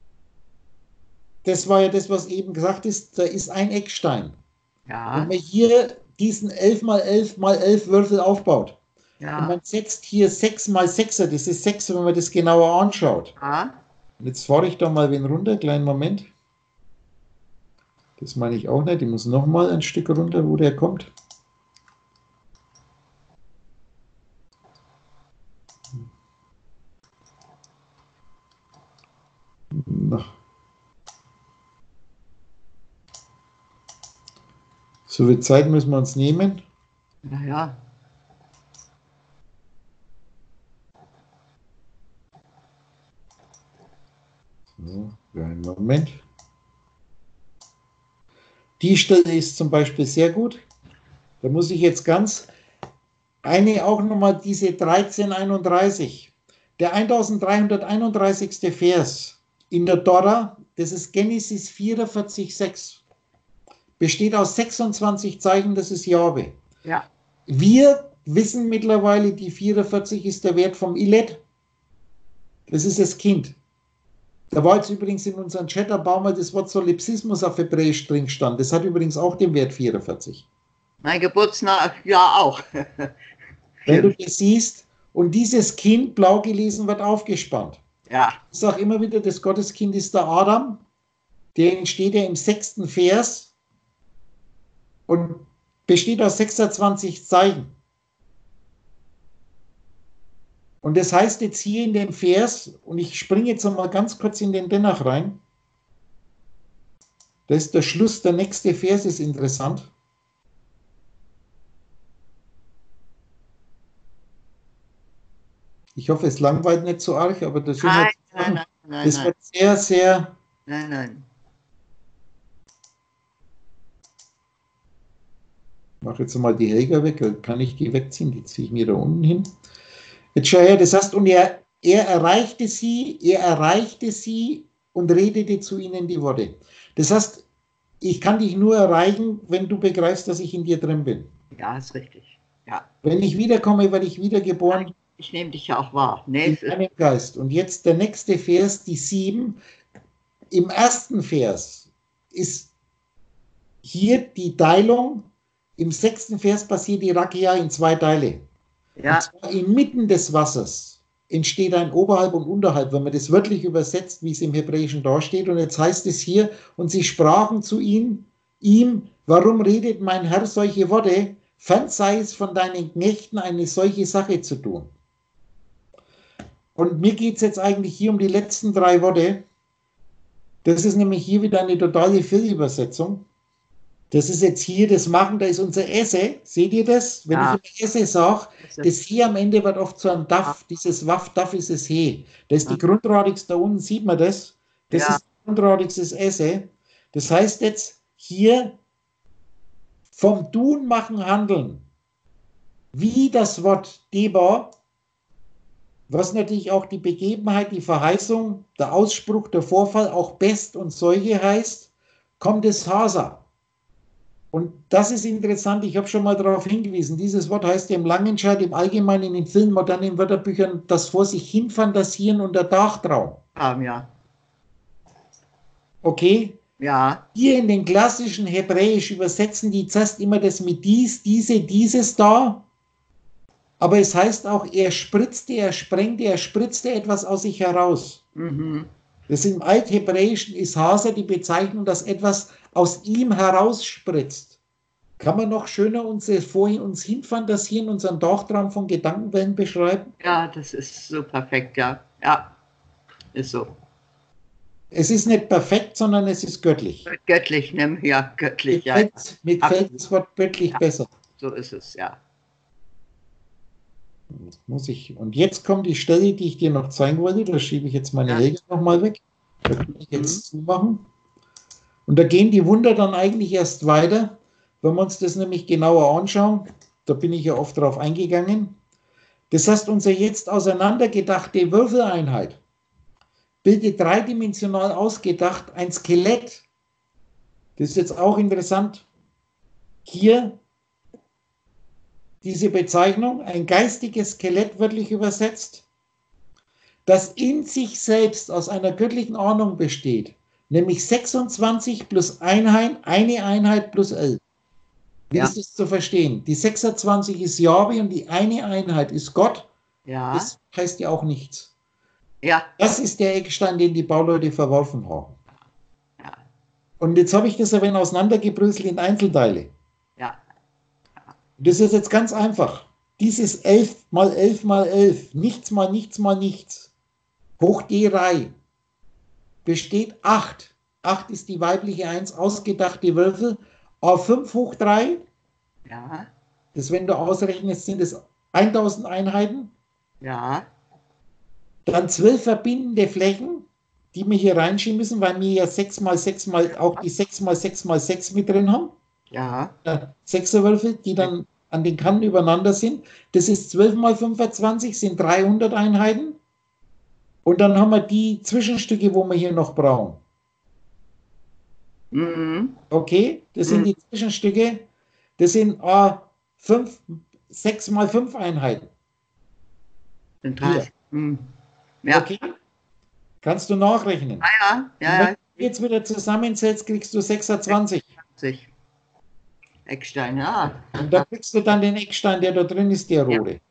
Das war ja das, was eben gesagt ist. Da ist ein Eckstein. Ja. Wenn man hier diesen 11 mal 11 mal 11 Würfel aufbaut, Ja. und man setzt hier 6 mal 6er, das ist 6, wenn man das genauer anschaut. Ja. Und jetzt fahre ich da mal wen runter, kleinen Moment. Das meine ich auch nicht, ich muss noch mal ein Stück runter, wo der kommt. So viel Zeit müssen wir uns nehmen. Ja. So, einen Moment. Die Stelle ist zum Beispiel sehr gut. Da muss ich jetzt auch nochmal diese 1331. Der 1331. Vers in der Tora, das ist Genesis 44,6. Besteht aus 26 Zeichen, das ist Jahwe. Ja. Wir wissen mittlerweile, die 44 ist der Wert vom Ilet. Das ist das Kind. Da war jetzt übrigens in unserem Chat ein paar Mal das Wort Solipsismus auf Hebräisch drin stand. Das hat übrigens auch den Wert 44. Mein Geburtsjahr auch. Wenn du das siehst, und dieses Kind, blau gelesen, wird aufgespannt. Ja. Ich sage immer wieder, das Gotteskind ist der Adam. Der entsteht ja im 6. Vers und besteht aus 26 Zeichen. Und das heißt jetzt hier in dem Vers, und ich springe jetzt noch mal ganz kurz in den Denach rein. Das ist der Schluss, der nächste Vers ist interessant. Ich hoffe, es langweilt nicht so arg, aber das, Nein. das wird sehr, sehr... Nein. Ich mache jetzt mal die Helga weg, kann ich die wegziehen, die ziehe ich mir da unten hin. Jetzt schau her, das heißt, und er erreichte sie und redete zu ihnen die Worte. Das heißt, ich kann dich nur erreichen, wenn du begreifst, dass ich in dir drin bin. Ja, ist richtig. Ja. Wenn ich wiederkomme, werde ich wiedergeboren. Ich nehme dich ja auch wahr. In deinem Geist. Und jetzt der nächste Vers, die 7. Im ersten Vers ist hier die Teilung. Im 6. Vers passiert die Rakia in 2 Teile. Ja. Und zwar inmitten des Wassers entsteht ein Oberhalb und Unterhalb, wenn man das wörtlich übersetzt, wie es im Hebräischen dasteht. Und jetzt heißt es hier, und sie sprachen zu ihm, warum redet mein Herr solche Worte? Fern sei es von deinen Knechten, eine solche Sache zu tun. Und mir geht es jetzt eigentlich hier um die letzten 3 Worte. Das ist nämlich hier wieder eine totale Fehlübersetzung. Das ist jetzt hier das Machen, da ist unser Esse. Seht ihr das? Wenn ich immer Esse sage, das He am Ende wird oft zu einem Daf. Dieses Waf, Daf ist das He. Das ist die Grundradix da unten, sieht man das? Das ist die Grundradix des Esse. Das heißt jetzt hier vom Tun, Machen, Handeln, wie das Wort Deba, was natürlich auch die Begebenheit, die Verheißung, der Ausspruch, der Vorfall, auch Best und Seuche heißt, kommt es Hasa. Und das ist interessant, ich habe schon mal darauf hingewiesen, dieses Wort heißt im Langenscheid, im Allgemeinen in den filmmodernen Wörterbüchern, das vor sich hin fantasieren und der Dachtraum. Ja. Okay? Ja. Hier in den klassischen Hebräisch übersetzen die zuerst immer das mit dies, dieses da. Aber es heißt auch, er spritzte, er sprengte, er spritzte etwas aus sich heraus. Mhm. Das im Althebräischen ist Hasa die Bezeichnung, dass etwas aus ihm herausspritzt. Kann man noch schöner uns hinfantasieren, unseren Dachtraum von Gedankenwellen beschreiben? Ja, das ist so perfekt, ja. Ja, ist so. Es ist nicht perfekt, sondern es ist göttlich. Göttlich, ne? Ja, göttlich, ja. Mir gefällt das Wort göttlich besser. So ist es, ja. Und jetzt kommt die Stelle, die ich dir noch zeigen wollte. Da schiebe ich jetzt meine Regel nochmal weg. Da kann ich jetzt zumachen. Und da gehen die Wunder dann eigentlich erst weiter, wenn wir uns das nämlich genauer anschauen. Da bin ich ja oft drauf eingegangen. Das heißt, unsere jetzt auseinandergedachte Würfeleinheit bildet dreidimensional ausgedacht ein Skelett. Das ist jetzt auch interessant. Hier diese Bezeichnung, ein geistiges Skelett wörtlich übersetzt, das in sich selbst aus einer göttlichen Ordnung besteht, nämlich 26 plus eine Einheit plus 11. Wie ist das zu verstehen? Die 26 ist Jahwe und die eine Einheit ist Gott. Ja. Das heißt ja auch nichts. Ja. Das ist der Eckstein, den die Bauleute verworfen haben. Ja. Und jetzt habe ich das ein wenig auseinandergebröselt in Einzelteile. Ja. Das ist jetzt ganz einfach. Dieses 11 mal 11 mal 11, nichts mal nichts mal nichts, hoch D3, besteht 8. 8 ist die weibliche 1, ausgedachte Würfel. A5 hoch 3, Ja. das, wenn du ausrechnest, sind es 1000 Einheiten. Ja. Dann 12 verbindende Flächen, die wir hier reinschieben müssen, weil wir ja 6 mal 6 mal, auch die 6 mal 6 mal 6 mit drin haben. Ja. 6er Würfel, die dann an den Kanten übereinander sind. Das ist 12 mal 25, sind 300 Einheiten. Und dann haben wir die Zwischenstücke, wo wir hier noch brauchen. Okay, das sind die Zwischenstücke. Das sind 6 mal 5 Einheiten. Sind 30. Ja. Okay, kannst du nachrechnen. Ja. Wenn du jetzt wieder zusammenzählst, kriegst du 26. Eckstein, ja. Und da kriegst du dann den Eckstein, der da drin ist, der rote. Ja.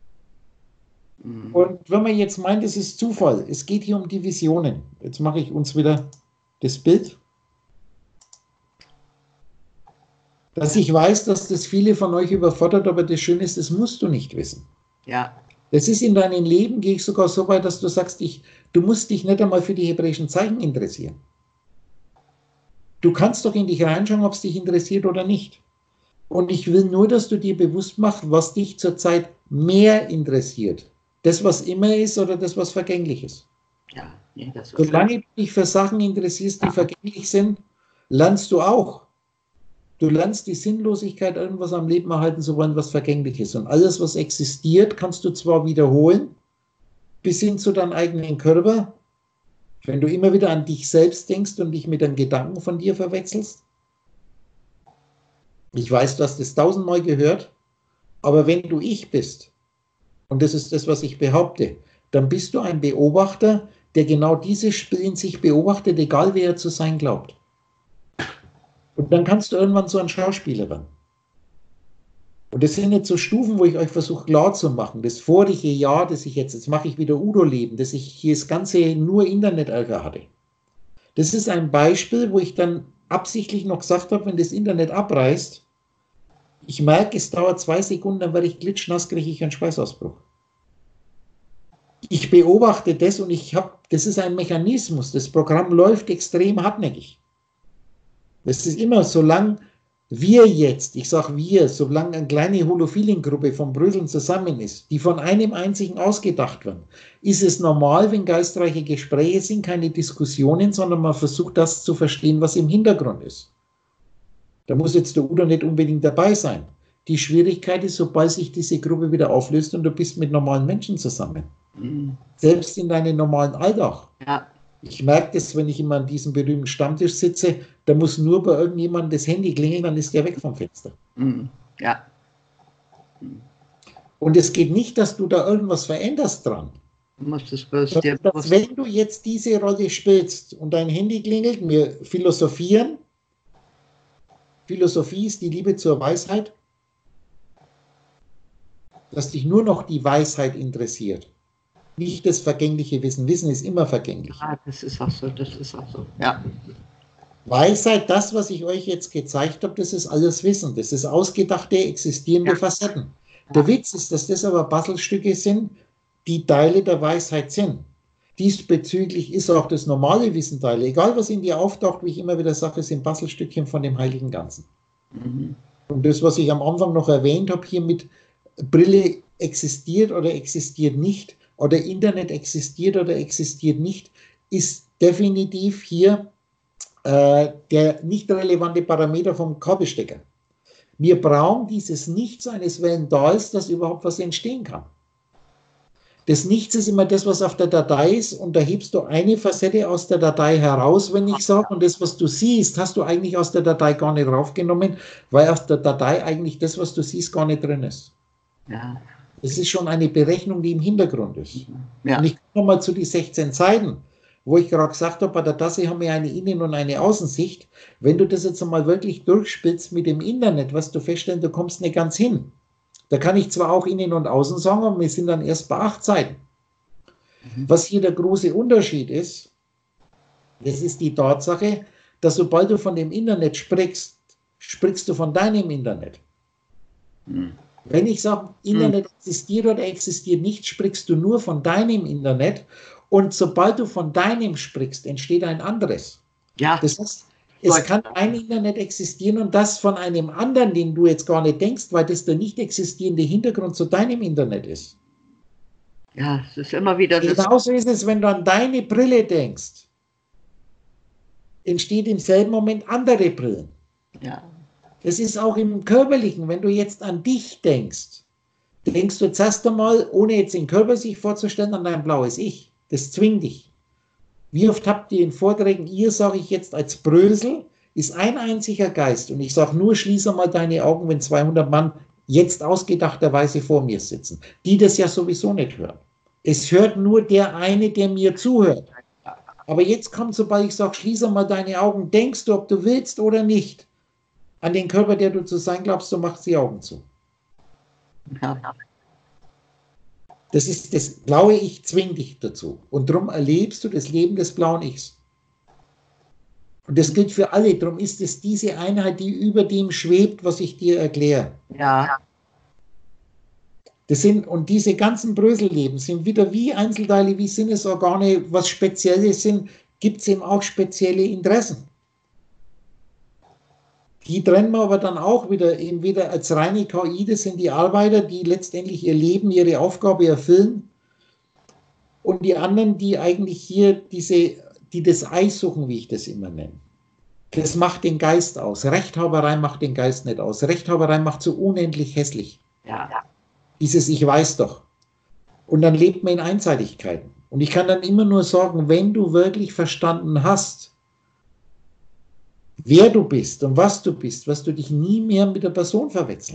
Und wenn man jetzt meint, es ist Zufall, es geht hier um Divisionen. Jetzt mache ich uns wieder das Bild. Dass ich weiß, dass das viele von euch überfordert, aber das Schöne ist, das musst du nicht wissen. Ja. Das ist in deinem Leben, gehe ich sogar so weit, dass du sagst, du musst dich nicht einmal für die hebräischen Zeichen interessieren. Du kannst doch in dich reinschauen, ob es dich interessiert oder nicht. Und ich will nur, dass du dir bewusst machst, was dich zurzeit mehr interessiert. Das, was immer ist oder das, was vergänglich ist. Ja, nee, das ist Solange du dich für Sachen interessierst, die vergänglich sind, lernst du auch. Du lernst die Sinnlosigkeit, irgendwas am Leben erhalten zu wollen, was vergänglich ist. Und alles, was existiert, kannst du zwar wiederholen, bis hin zu deinem eigenen Körper, wenn du immer wieder an dich selbst denkst und dich mit einem Gedanken von dir verwechselst. Ich weiß, du hast das 1000-mal gehört, aber wenn du ich bist, und das ist das, was ich behaupte, dann bist du ein Beobachter, der genau dieses Spiel in sich beobachtet, egal wer er zu sein glaubt. Und dann kannst du irgendwann so ein Schauspieler werden. Und das sind jetzt so Stufen, wo ich euch versuche klarzumachen. Das vorige Jahr, das ich jetzt mache ich wieder Udo-Leben, dass ich hier das Ganze nur Internet-Ärger hatte. Das ist ein Beispiel, wo ich dann absichtlich noch gesagt habe, wenn das Internet abreißt, ich merke, es dauert 2 Sekunden, dann werde ich glitschnass, kriege ich einen Schweißausbruch. Ich beobachte das und das ist ein Mechanismus. Das Programm läuft extrem hartnäckig. Das ist immer, solange wir jetzt, ich sage wir, solange eine kleine Holophilien-Gruppe von Brüsseln zusammen ist, die von einem einzigen ausgedacht werden, ist es normal, wenn geistreiche Gespräche sind, keine Diskussionen, sondern man versucht, das zu verstehen, was im Hintergrund ist. Da muss jetzt der Udo nicht unbedingt dabei sein. Die Schwierigkeit ist, sobald sich diese Gruppe wieder auflöst und du bist mit normalen Menschen zusammen. Selbst in deinem normalen Alltag. Ja. Ich merke das, wenn ich immer an diesem berühmten Stammtisch sitze, da muss nur bei irgendjemandem das Handy klingeln, dann ist der weg vom Fenster. Ja. Und es geht nicht, dass du da irgendwas veränderst dran. Du musst es bloß dir dass, wenn du jetzt diese Rolle spielst und dein Handy klingelt, wir philosophieren. Philosophie ist die Liebe zur Weisheit. Dass dich nur noch die Weisheit interessiert. Nicht das vergängliche Wissen. Wissen ist immer vergänglich. Ja, das ist auch so, das ist auch so. Ja. Weisheit, das, was ich euch jetzt gezeigt habe, das ist alles Wissen. Das ist ausgedachte, existierende Facetten. Der Witz ist, dass das aber Puzzlestücke sind, die Teile der Weisheit sind. Diesbezüglich ist auch das normale Wissen Teil. Egal, was in dir auftaucht, wie ich immer wieder sage, sind Puzzlestückchen von dem Heiligen Ganzen. Mhm. Und das, was ich am Anfang noch erwähnt habe, hier mit Brille existiert oder existiert nicht, oder Internet existiert oder existiert nicht, ist definitiv hier der nicht relevante Parameter vom Kabelstecker. Wir brauchen dieses Nichts eines Wellendals, dass überhaupt was entstehen kann. Das Nichts ist immer das, was auf der Datei ist, und da hebst du eine Facette aus der Datei heraus, wenn ich sage, und das, was du siehst, hast du eigentlich aus der Datei gar nicht raufgenommen, weil aus der Datei eigentlich das, was du siehst, gar nicht drin ist. Ja. Das ist schon eine Berechnung, die im Hintergrund ist. Ja. Und ich komme nochmal zu den 16 Seiten, wo ich gerade gesagt habe, bei der Tasse haben wir eine Innen- und eine Außensicht. Wenn du das jetzt einmal wirklich durchspielst mit dem Internet, was du feststellen, du kommst nicht ganz hin. Da kann ich zwar auch Innen und Außen sagen, aber wir sind dann erst bei 8 Seiten. Was hier der große Unterschied ist, das ist die Tatsache, dass sobald du von dem Internet sprichst, sprichst du von deinem Internet. Wenn ich sage, Internet existiert oder existiert nicht, sprichst du nur von deinem Internet, und sobald du von deinem sprichst, entsteht ein anderes. Ja. Das heißt, es kann ein Internet existieren und das von einem anderen, den du jetzt gar nicht denkst, weil das der nicht existierende Hintergrund zu deinem Internet ist. Ja, es ist immer wieder das. Genauso ist es, wenn du an deine Brille denkst, entsteht im selben Moment andere Brillen. Ja. Das ist auch im Körperlichen, wenn du jetzt an dich denkst, denkst du zuerst einmal, ohne jetzt den Körper sich vorzustellen, an dein blaues Ich. Das zwingt dich. Wie oft habt ihr in Vorträgen, ihr, sage ich jetzt als Brösel, ist ein einziger Geist. Und ich sage nur, schließe mal deine Augen, wenn 200 Mann jetzt ausgedachterweise vor mir sitzen, die das ja sowieso nicht hören. Es hört nur der eine, der mir zuhört. Aber jetzt kommt, sobald ich sage, schließe mal deine Augen, denkst du, ob du willst oder nicht, an den Körper, der du zu sein glaubst, du machst die Augen zu. Ja. Das ist das blaue Ich, zwingt dich dazu. Und darum erlebst du das Leben des blauen Ichs. Und das gilt für alle. Darum ist es diese Einheit, die über dem schwebt, was ich dir erkläre. Ja. Und diese ganzen Bröselleben sind wieder wie Einzelteile, wie Sinnesorgane, was Spezielles sind, gibt es eben auch spezielle Interessen. Die trennen wir aber dann auch wieder entweder als reine KI, das sind die Arbeiter, die letztendlich ihr Leben, ihre Aufgabe erfüllen, und die anderen, die eigentlich hier die das Ei suchen, wie ich das immer nenne. Das macht den Geist aus. Rechthaberei macht den Geist nicht aus. Rechthaberei macht so unendlich hässlich. Ja. Dieses Ich weiß doch. Und dann lebt man in Einseitigkeiten. Und ich kann dann immer nur sagen, wenn du wirklich verstanden hast, wer du bist und was du bist, wirst du dich nie mehr mit der Person verwechseln.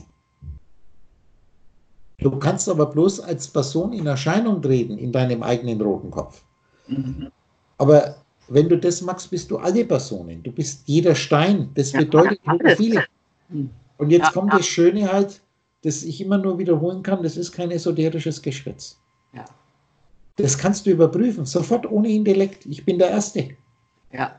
Du kannst aber bloß als Person in Erscheinung treten in deinem eigenen roten Kopf. Aber wenn du das machst, bist du alle Personen. Du bist jeder Stein. Das bedeutet viele. Und jetzt kommt das Schöne halt, das ich immer nur wiederholen kann, das ist kein esoterisches Geschwätz. Ja. Das kannst du überprüfen, sofort ohne Intellekt. Ich bin der Erste. Ja.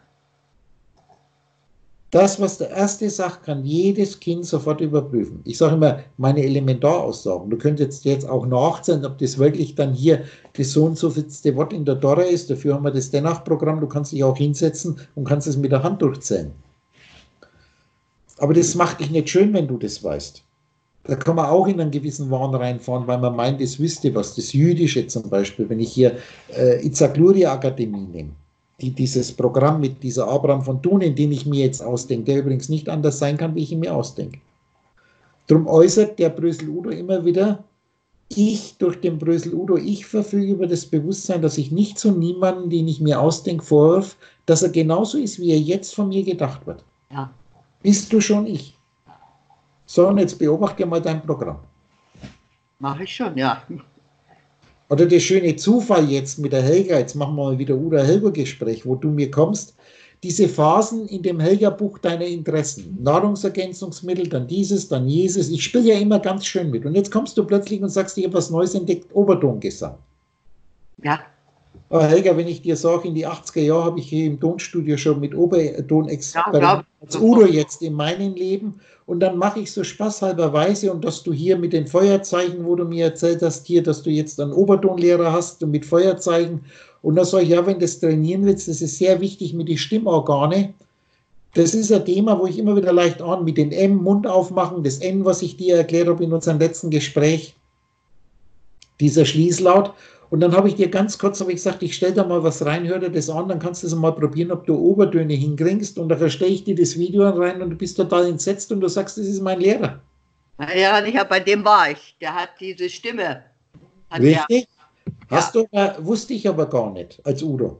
Das, was der Erste sagt, kann jedes Kind sofort überprüfen. Ich sage immer, meine Elementaraussagen. Du könntest jetzt auch nachzählen, ob das wirklich dann hier das so und so vielste Wort in der Dora ist. Dafür haben wir das Denach-Programm. Du kannst dich auch hinsetzen und kannst es mit der Hand durchzählen. Aber das macht dich nicht schön, wenn du das weißt. Da kann man auch in einen gewissen Wahn reinfahren, weil man meint, es wüsste was. Das Jüdische zum Beispiel, wenn ich hier Itzhak Luria Akademie nehme. Dieses Programm mit dieser Abraham von Thunen, den ich mir jetzt ausdenke, der übrigens nicht anders sein kann, wie ich ihn mir ausdenke. Darum äußert der Brösel-Udo immer wieder, durch den Brösel-Udo, ich verfüge über das Bewusstsein, dass ich nicht zu niemandem, den ich mir ausdenke, vorwirf, dass er genauso ist, wie er jetzt von mir gedacht wird. Ja. Bist du schon ich? So, und jetzt beobachte mal dein Programm. Mache ich schon, ja. Oder der schöne Zufall jetzt mit der Helga, jetzt machen wir mal wieder Udo-Helga-Gespräch, wo du mir kommst, diese Phasen in dem Helga-Buch deiner Interessen, Nahrungsergänzungsmittel, dann dieses, dann jenes, ich spiele ja immer ganz schön mit. Und jetzt kommst du plötzlich und sagst, ich habe was Neues entdeckt, Obertongesang. Ja. Aber Helga, wenn ich dir sage, in die 80er Jahre habe ich hier im Tonstudio schon mit Oberton experimentiert, als Udo jetzt in meinem Leben, und dann mache ich so spaßhalberweise, und dass du hier mit den Feuerzeichen, wo du mir erzählt hast, hier, dass du jetzt einen Obertonlehrer hast und mit Feuerzeichen, Und dann sage ich, ja, wenn du das trainieren willst, das ist sehr wichtig mit den Stimmorgane. Das ist ein Thema, wo ich immer wieder leicht an, mit den M, Mund aufmachen, das N, was ich dir erklärt habe in unserem letzten Gespräch, dieser Schließlaut. Und dann habe ich dir ganz kurz gesagt, ich stelle da mal was rein, hör dir das an, dann kannst du das mal probieren, ob du Obertöne hinkriegst. Und da verstehe ich dir das Video rein und du bist total entsetzt und du sagst, das ist mein Lehrer. Ja, bei dem war ich. Der hat diese Stimme. Richtig? Hast du, wusste ich aber gar nicht, als Udo.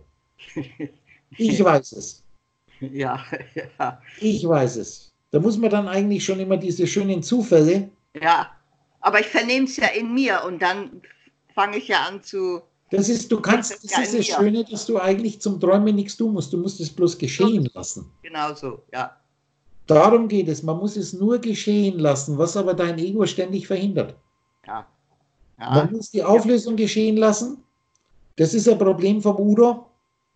Ich weiß es. Ja. Ich weiß es. Da muss man dann eigentlich schon immer diese schönen Zufälle. Ja, aber ich vernehme es ja in mir und dann fange ich ja an zu... Das ist das Schöne, dass du eigentlich zum Träumen nichts tun musst. Du musst es bloß geschehen lassen. Genau so, ja. Darum geht es. Man muss es nur geschehen lassen, was aber dein Ego ständig verhindert. Ja. Man muss die Auflösung geschehen lassen. Das ist ein Problem vom Udo.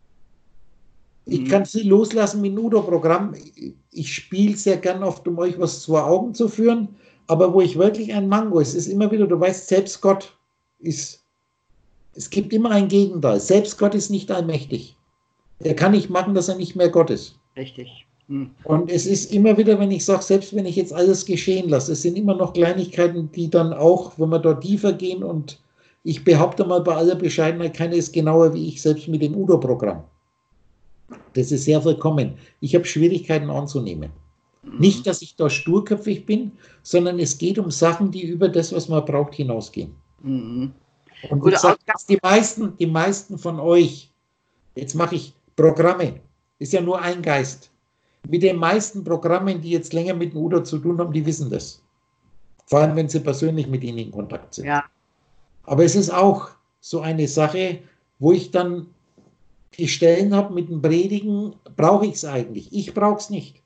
Ich kann viel loslassen mit dem Udo-Programm. Ich spiele sehr gern oft, um euch was vor Augen zu führen. Aber wo ich wirklich ein Mango, es ist immer wieder, du weißt, selbst Gott ist, es gibt immer ein Gegenteil. Selbst Gott ist nicht allmächtig. Er kann nicht machen, dass er nicht mehr Gott ist. Richtig. Und es ist immer wieder, wenn ich sage, selbst wenn ich jetzt alles geschehen lasse, es sind immer noch Kleinigkeiten, die dann auch, wenn wir dort tiefer gehen, und ich behaupte mal bei aller Bescheidenheit, keiner ist genauer wie ich selbst mit dem Udo-Programm. Das ist sehr vollkommen. Ich habe Schwierigkeiten anzunehmen. Nicht, dass ich da sturköpfig bin, sondern es geht um Sachen, die über das, was man braucht, hinausgehen. Und wie gesagt, die meisten von euch, jetzt mache ich Programme, ist ja nur ein Geist. Mit den meisten Programmen, die jetzt länger mit dem Udo zu tun haben, die wissen das. Vor allem, wenn sie persönlich mit ihnen in Kontakt sind. Ja. Aber es ist auch so eine Sache, wo ich dann die Stellen habe mit dem Predigen, brauche ich es eigentlich? Ich brauche es nicht.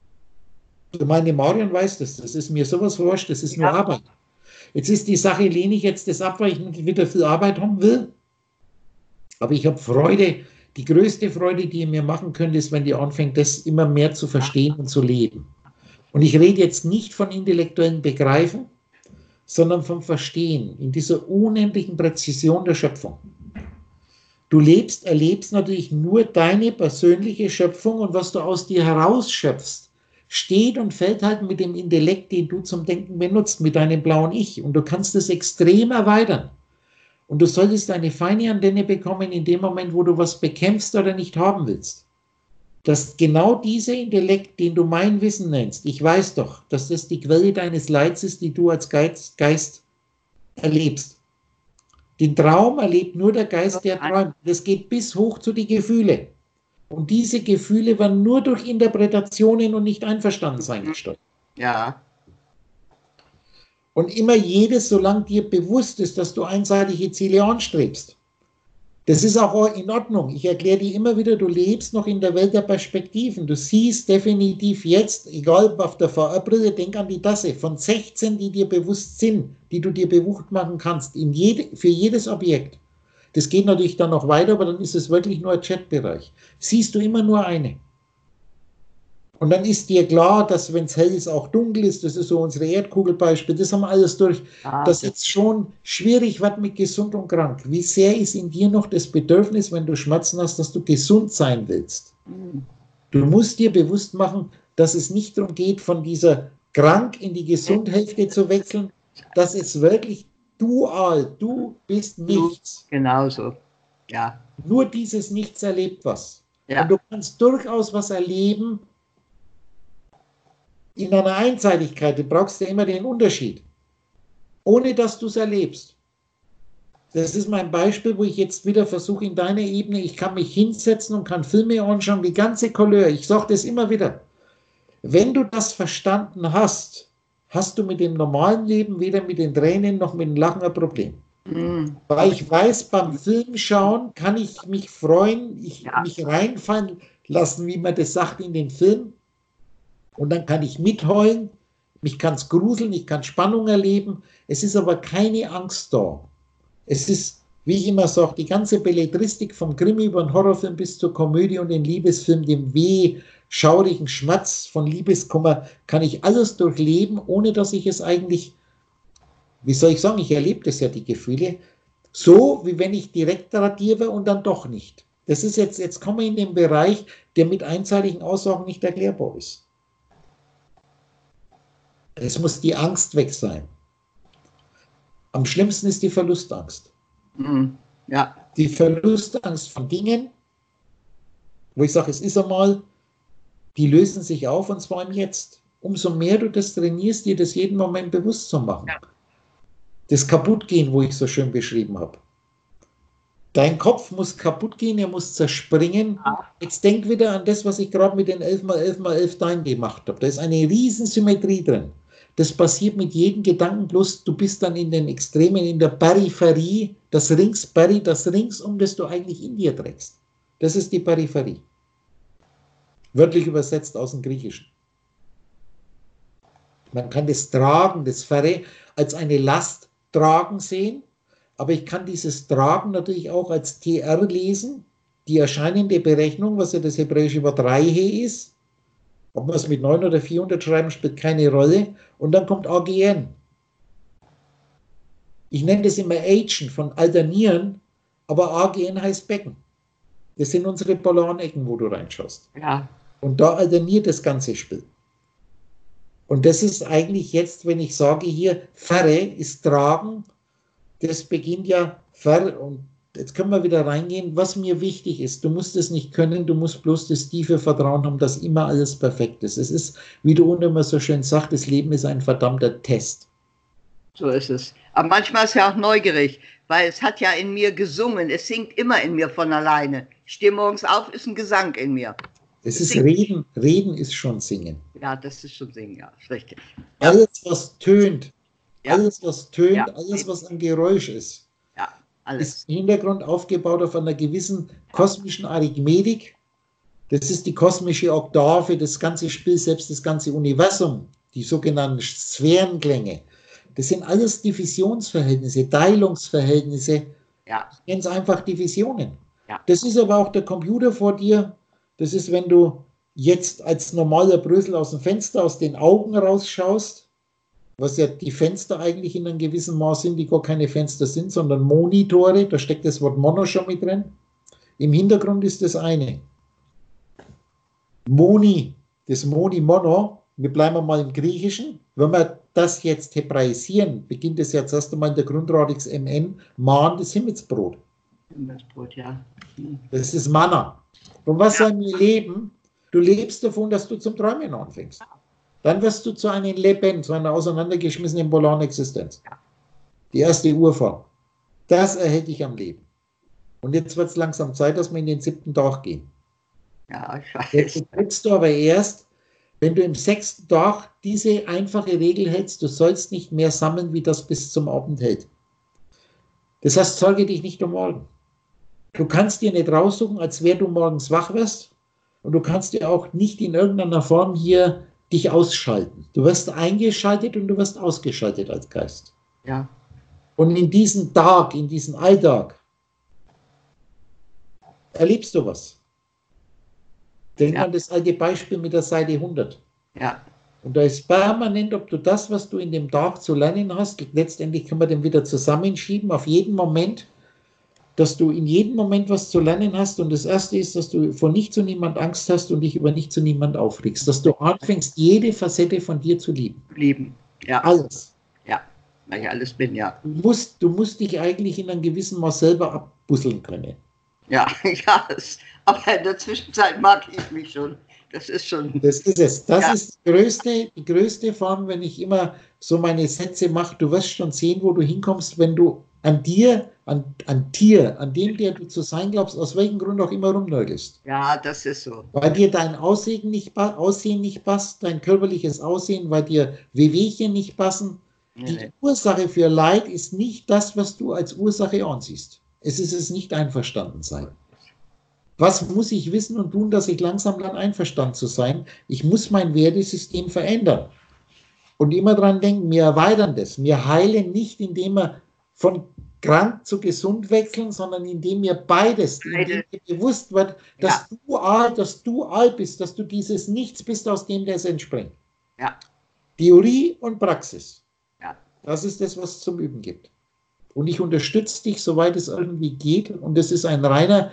Meine Marion weiß das, das ist mir sowas wurscht, das ist nur Arbeit. Jetzt ist die Sache, lehne ich jetzt das ab, weil ich nicht wieder viel Arbeit haben will. Aber ich habe Freude, die größte Freude, die ihr mir machen könnt, ist, wenn ihr anfängt, das immer mehr zu verstehen und zu leben. Und ich rede jetzt nicht von intellektuellen Begreifen, sondern vom Verstehen, in dieser unendlichen Präzision der Schöpfung. Du erlebst natürlich nur deine persönliche Schöpfung, und was du aus dir herausschöpfst, steht und fällt halt mit dem Intellekt, den du zum Denken benutzt, mit deinem blauen Ich. Und du kannst das extrem erweitern. Und du solltest eine feine Antenne bekommen in dem Moment, wo du was bekämpfst oder nicht haben willst. Dass genau dieser Intellekt, den du mein Wissen nennst, ich weiß doch, dass das die Quelle deines Leids ist, die du als Geist erlebst. Den Traum erlebt nur der Geist, der träumt. Das geht bis hoch zu den Gefühlen. Und diese Gefühle werden nur durch Interpretationen und nicht Einverstandensein gesteuert. Ja. Und immer jedes, solange dir bewusst ist, dass du einseitige Ziele anstrebst. Das ist auch in Ordnung. Ich erkläre dir immer wieder, du lebst noch in der Welt der Perspektiven. Du siehst definitiv jetzt, egal auf der VR-Brille, denk an die Tasse, von 16, die dir bewusst sind, die du dir bewusst machen kannst, für jedes Objekt. Das geht natürlich dann noch weiter, aber dann ist es wirklich nur ein Chatbereich. Siehst du immer nur eine. Und dann ist dir klar, dass, wenn es hell ist, auch dunkel ist. Das ist so unsere Erdkugelbeispiel. Das haben wir alles durch. Dass jetzt schon schwierig wird mit gesund und krank. Wie sehr ist in dir noch das Bedürfnis, wenn du Schmerzen hast, dass du gesund sein willst? Du musst dir bewusst machen, dass es nicht darum geht, von dieser krank in die Gesunthälfte zu wechseln, dass es wirklich dual, du bist nichts. Genauso, ja. Nur dieses Nichts erlebt was. Ja. Und du kannst durchaus was erleben in einer Einseitigkeit. Du brauchst ja immer den Unterschied, ohne dass du es erlebst. Das ist mein Beispiel, wo ich jetzt wieder versuche, in deiner Ebene, ich kann mich hinsetzen und kann Filme anschauen, die ganze Couleur. Ich sage das immer wieder. Wenn du das verstanden hast, hast du mit dem normalen Leben weder mit den Tränen noch mit dem Lachen ein Problem. Weil ich weiß, beim Filmschauen kann ich mich freuen, mich reinfallen lassen, wie man das sagt in den Film. Und dann kann ich mitheulen, mich kann es gruseln, ich kann Spannung erleben. Es ist aber keine Angst da. Es ist, wie ich immer sage, die ganze Belletristik vom Krimi über den Horrorfilm bis zur Komödie und den Liebesfilm, dem schaurigen Schmerz von Liebeskummer, kann ich alles durchleben, ohne dass ich es eigentlich, wie soll ich sagen, ich erlebe das ja, die Gefühle, So, wie wenn ich direkt radiere und dann doch nicht. Das ist jetzt kommen wir in den Bereich, der mit einseitigen Aussagen nicht erklärbar ist. Es muss die Angst weg sein. Am schlimmsten ist die Verlustangst. Ja. Die Verlustangst von Dingen, wo ich sage, es ist einmal, die lösen sich auf und zwar im Jetzt. Umso mehr du das trainierst, dir das jeden Moment bewusst zu machen. Ja. Das Kaputtgehen, wo ich so schön beschrieben habe. Dein Kopf muss kaputt gehen, er muss zerspringen. Jetzt denk wieder an das, was ich gerade mit den 11x11x11 Deinen gemacht habe. Da ist eine Riesensymmetrie drin. Das passiert mit jedem Gedanken, bloß du bist dann in den Extremen, in der Peripherie, das ringsum, das du eigentlich in dir trägst. Das ist die Peripherie. Wörtlich übersetzt aus dem Griechischen. Man kann das Tragen, das Verre, als eine Last tragen sehen, aber ich kann dieses Tragen natürlich auch als TR lesen, die erscheinende Berechnung, was ja das hebräische Wort Reihe ist. Ob man es mit 9 oder 400 schreiben, spielt keine Rolle. Und dann kommt AGN. Ich nenne das immer Agen von alternieren, aber AGN heißt Becken. Das sind unsere polaren Ecken, wo du reinschaust. Ja. Und da alterniert das ganze Spiel. Und das ist eigentlich jetzt, wenn ich sage hier, Verre ist Tragen, das beginnt ja, und jetzt können wir wieder reingehen, was mir wichtig ist. Du musst es nicht können, du musst bloß das tiefe Vertrauen haben, dass immer alles perfekt ist. Es ist, wie du unten immer so schön sagst, das Leben ist ein verdammter Test. So ist es. Aber manchmal ist ja auch neugierig, weil es hat ja in mir gesungen. Es singt immer in mir von alleine. Ich stehe morgens auf, ist ein Gesang in mir. Es ist Reden. Reden ist schon Singen. Ja, das ist schon Singen, ja, ist richtig. Ja. Alles, was tönt, ja. alles, was ein Geräusch ist, ja, alles. Ist im Hintergrund aufgebaut auf einer gewissen kosmischen Arithmetik. Das ist die kosmische Oktave, das ganze Spiel, selbst das ganze Universum, die sogenannten Sphärenklänge. Das sind alles Divisionsverhältnisse, Teilungsverhältnisse, ganz einfach Divisionen. Ja. Das ist aber auch der Computer vor dir. Das ist, wenn du jetzt als normaler Brösel aus dem Fenster, aus den Augen rausschaust, was ja die Fenster eigentlich in einem gewissen Maß sind, die gar keine Fenster sind, sondern Monitore, da steckt das Wort Mono schon mit drin. Im Hintergrund ist das eine. Das Mono, wir bleiben mal im Griechischen. Wenn wir das jetzt hebräisieren, beginnt es jetzt erst einmal in der Grundradix MN, Man, das Himmelsbrot. Himmelsbrot, ja. Das ist Manna. Und was soll wir leben? Du lebst davon, dass du zum Träumen anfängst. Dann wirst du zu einem Leben, zu einer auseinandergeschmissenen polaren Existenz. Die erste Urform. Das erhält dich am Leben. Und jetzt wird es langsam Zeit, dass wir in den 7. Tag gehen. Ja, ich weiß. Jetzt kriegst du aber erst, wenn du im 6. Tag diese einfache Regel hältst, du sollst nicht mehr sammeln, wie das bis zum Abend hält. Das heißt, sorge dich nicht um morgen. Du kannst dir nicht raussuchen, als wer du morgens wach wirst. Und du kannst dir auch nicht in irgendeiner Form hier dich ausschalten. Du wirst eingeschaltet und du wirst ausgeschaltet als Geist. Ja. Und in diesem Tag, in diesem Alltag, erlebst du was. Denk an das alte Beispiel mit der Seite 100. Ja. Und da ist permanent, ob du das, was du in dem Tag zu lernen hast, letztendlich können wir den wieder zusammenschieben, auf jeden Moment, dass du in jedem Moment was zu lernen hast. Und das Erste ist, dass du vor nichts und niemand Angst hast und dich über nichts und niemand aufregst. Dass du anfängst, jede Facette von dir zu lieben. Lieben, ja. Alles. Ja, weil ich alles bin, ja. Du musst dich eigentlich in einem gewissen Maß selber abbusseln können. Ja, ja, aber in der Zwischenzeit mag ich mich schon. Das ist schon. Das ist es. Das ist die größte Form, wenn ich immer so meine Sätze mache. Du wirst schon sehen, wo du hinkommst, wenn du an dir, an dem, der du zu sein glaubst, aus welchem Grund auch immer rumnörgelst. Ja, das ist so. Weil dir dein Aussehen nicht passt, dein körperliches Aussehen, weil dir Wehwehchen nicht passen. Die Ursache für Leid ist nicht das, was du als Ursache ansiehst. Es ist es nicht einverstanden sein. Was muss ich wissen und tun, dass ich langsam lerne, einverstanden zu sein? Ich muss mein Wertesystem verändern. Und immer dran denken, wir erweitern das. Wir heilen nicht, indem wir von krank zu gesund wechseln, sondern indem mir beides, indem dir bewusst wird, dass du alt bist, dass du dieses Nichts bist, aus dem das entspringt. Ja. Theorie und Praxis. Ja. Das ist das, was es zum Üben gibt. Und ich unterstütze dich, soweit es irgendwie geht. Und das ist ein reiner,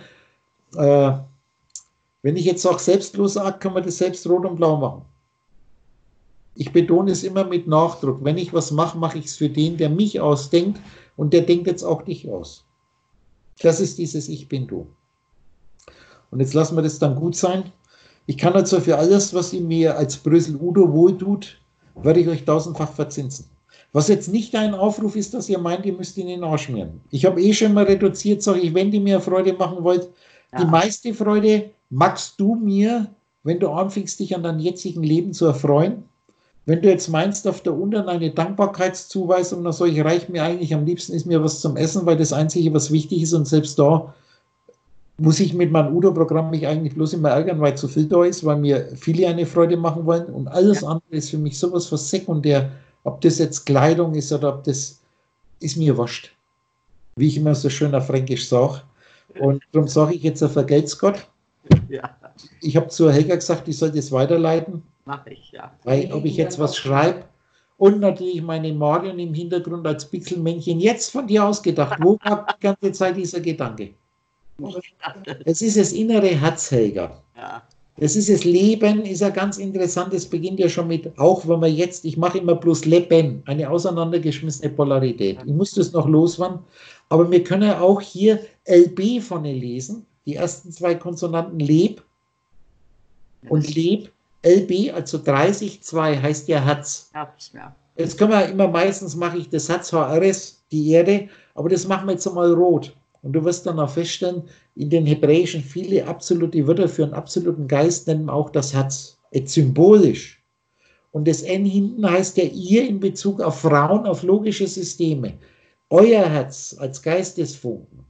wenn ich jetzt sage, selbstloser Akt, kann man das selbst rot und blau machen. Ich betone es immer mit Nachdruck. Wenn ich was mache, mache ich es für den, der mich ausdenkt und der denkt jetzt auch dich aus. Das ist dieses Ich bin du. Und jetzt lassen wir das dann gut sein. Ich kann also für alles, was in mir als Brösel Udo wohltut, werde ich euch tausendfach verzinsen. Was jetzt nicht ein Aufruf ist, dass ihr meint, ihr müsst ihn in den Arsch schmieren. Ich habe schon mal reduziert, sage ich, wenn ihr mir Freude machen wollt, die meiste Freude magst du mir, wenn du anfängst, dich an deinem jetzigen Leben zu erfreuen. Wenn du jetzt meinst, auf der unten eine Dankbarkeitszuweisung, dann sage ich, reicht mir eigentlich, am liebsten ist mir was zum Essen, weil das Einzige, was wichtig ist, und selbst da muss ich mit meinem Udo-Programm mich eigentlich bloß immer ärgern, weil zu viel da ist, weil mir viele eine Freude machen wollen und alles andere ist für mich sowas von sekundär. Ob das jetzt Kleidung ist oder ob das, ist mir wurscht. Wie ich immer so schön auf Fränkisch sage. Und darum sage ich jetzt, vergelt's Gott. Ja. Ich habe zu Helga gesagt, ich soll das weiterleiten. Mache ich, ja. Weil, ob ich jetzt was schreibe. Und natürlich meine Marion im Hintergrund als Pixelmännchen. Jetzt von dir ausgedacht. Wo war die ganze Zeit dieser Gedanke? Es ist das innere Herz, Helga. Ja. Das ist das Leben, ist ja ganz interessant. Es beginnt ja schon mit, auch wenn man jetzt, ich mache immer bloß Leben, eine auseinandergeschmissene Polarität. Ich muss das noch loswerden. Aber wir können ja auch hier LB vorne lesen. Die ersten zwei Konsonanten Leb und Leb. LB, also 30,2 heißt ja Herz. Herz, ja. Jetzt können wir immer, meistens mache ich das Herz HRS, die Erde, aber das machen wir jetzt einmal rot. Und du wirst dann auch feststellen, in den Hebräischen viele absolute Wörter für einen absoluten Geist nennen auch das Herz. Jetzt symbolisch. Und das N hinten heißt ja ihr in Bezug auf Frauen, auf logische Systeme. Euer Herz als Geistesfunken,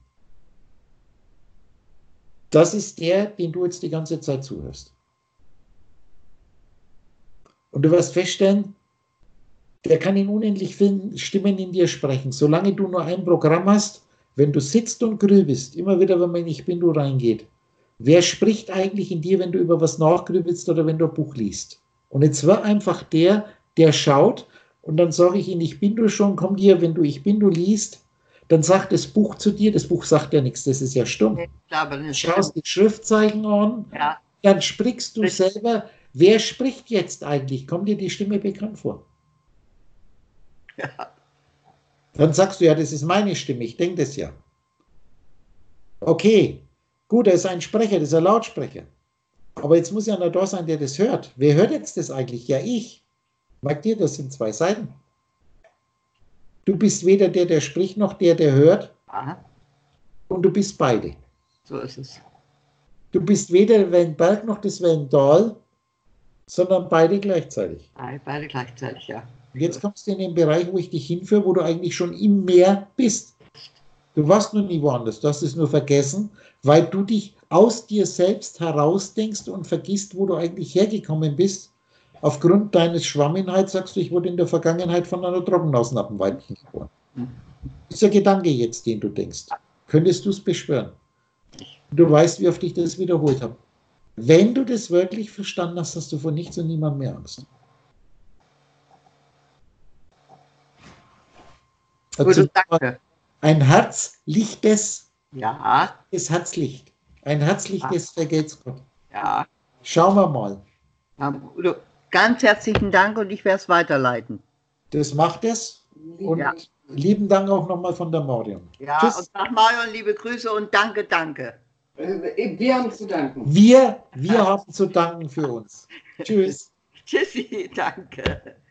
das ist der, den du jetzt die ganze Zeit zuhörst. Und du wirst feststellen, der kann in unendlich vielen Stimmen in dir sprechen. Solange du nur ein Programm hast, wenn du sitzt und grübelst, immer wieder, wenn man in Ich bin du reingeht, wer spricht eigentlich in dir, wenn du über was nachgrübelst oder wenn du ein Buch liest? Und jetzt war einfach der schaut und dann sage ich in Ich bin du schon, komm dir, wenn du Ich bin du liest, dann sagt das Buch zu dir, das Buch sagt ja nichts, das ist ja stumm. Du schaust die Schriftzeichen an, ja. Dann sprichst du selber. Wer spricht jetzt eigentlich? Kommt dir die Stimme bekannt vor? Ja. Dann sagst du, ja, das ist meine Stimme, ich denke das ja. Okay, gut, er ist ein Sprecher, das ist ein Lautsprecher. Aber jetzt muss ja einer da sein, der das hört. Wer hört jetzt das eigentlich? Ja, ich. Merkt ihr, das sind zwei Seiten. Du bist weder der, der spricht, noch der, der hört. Aha. Und du bist beide. So ist es. Du bist weder Wellenberg noch das Wellental, sondern beide gleichzeitig. Beide gleichzeitig, ja. Und jetzt kommst du in den Bereich, wo ich dich hinführe, wo du eigentlich schon im Meer bist. Du warst noch nie woanders, du hast es nur vergessen, weil du dich aus dir selbst herausdenkst und vergisst, wo du eigentlich hergekommen bist. Aufgrund deines Schwamminhalts sagst du, ich wurde in der Vergangenheit von einer Trockenhausnappenweibchen geboren. Das ist der Gedanke jetzt, den du denkst. Könntest du es beschwören? Du weißt, wie oft ich das wiederholt habe. Wenn du das wirklich verstanden hast, hast du vor nichts und niemand mehr Angst. Also, danke. Ein Herzlichtes, ja. Das Herzlicht. Ein Herzlichtes vergelt's Gott. Ja. Schauen wir mal. Ja, Udo, ganz herzlichen Dank und ich werde es weiterleiten. Das macht es. Und ja. Lieben Dank auch nochmal von der Marion. Ja, tschüss. Und nach Marion liebe Grüße und danke, danke. Wir haben zu danken. Wir haben zu danken für uns. Tschüss. Tschüssi, danke.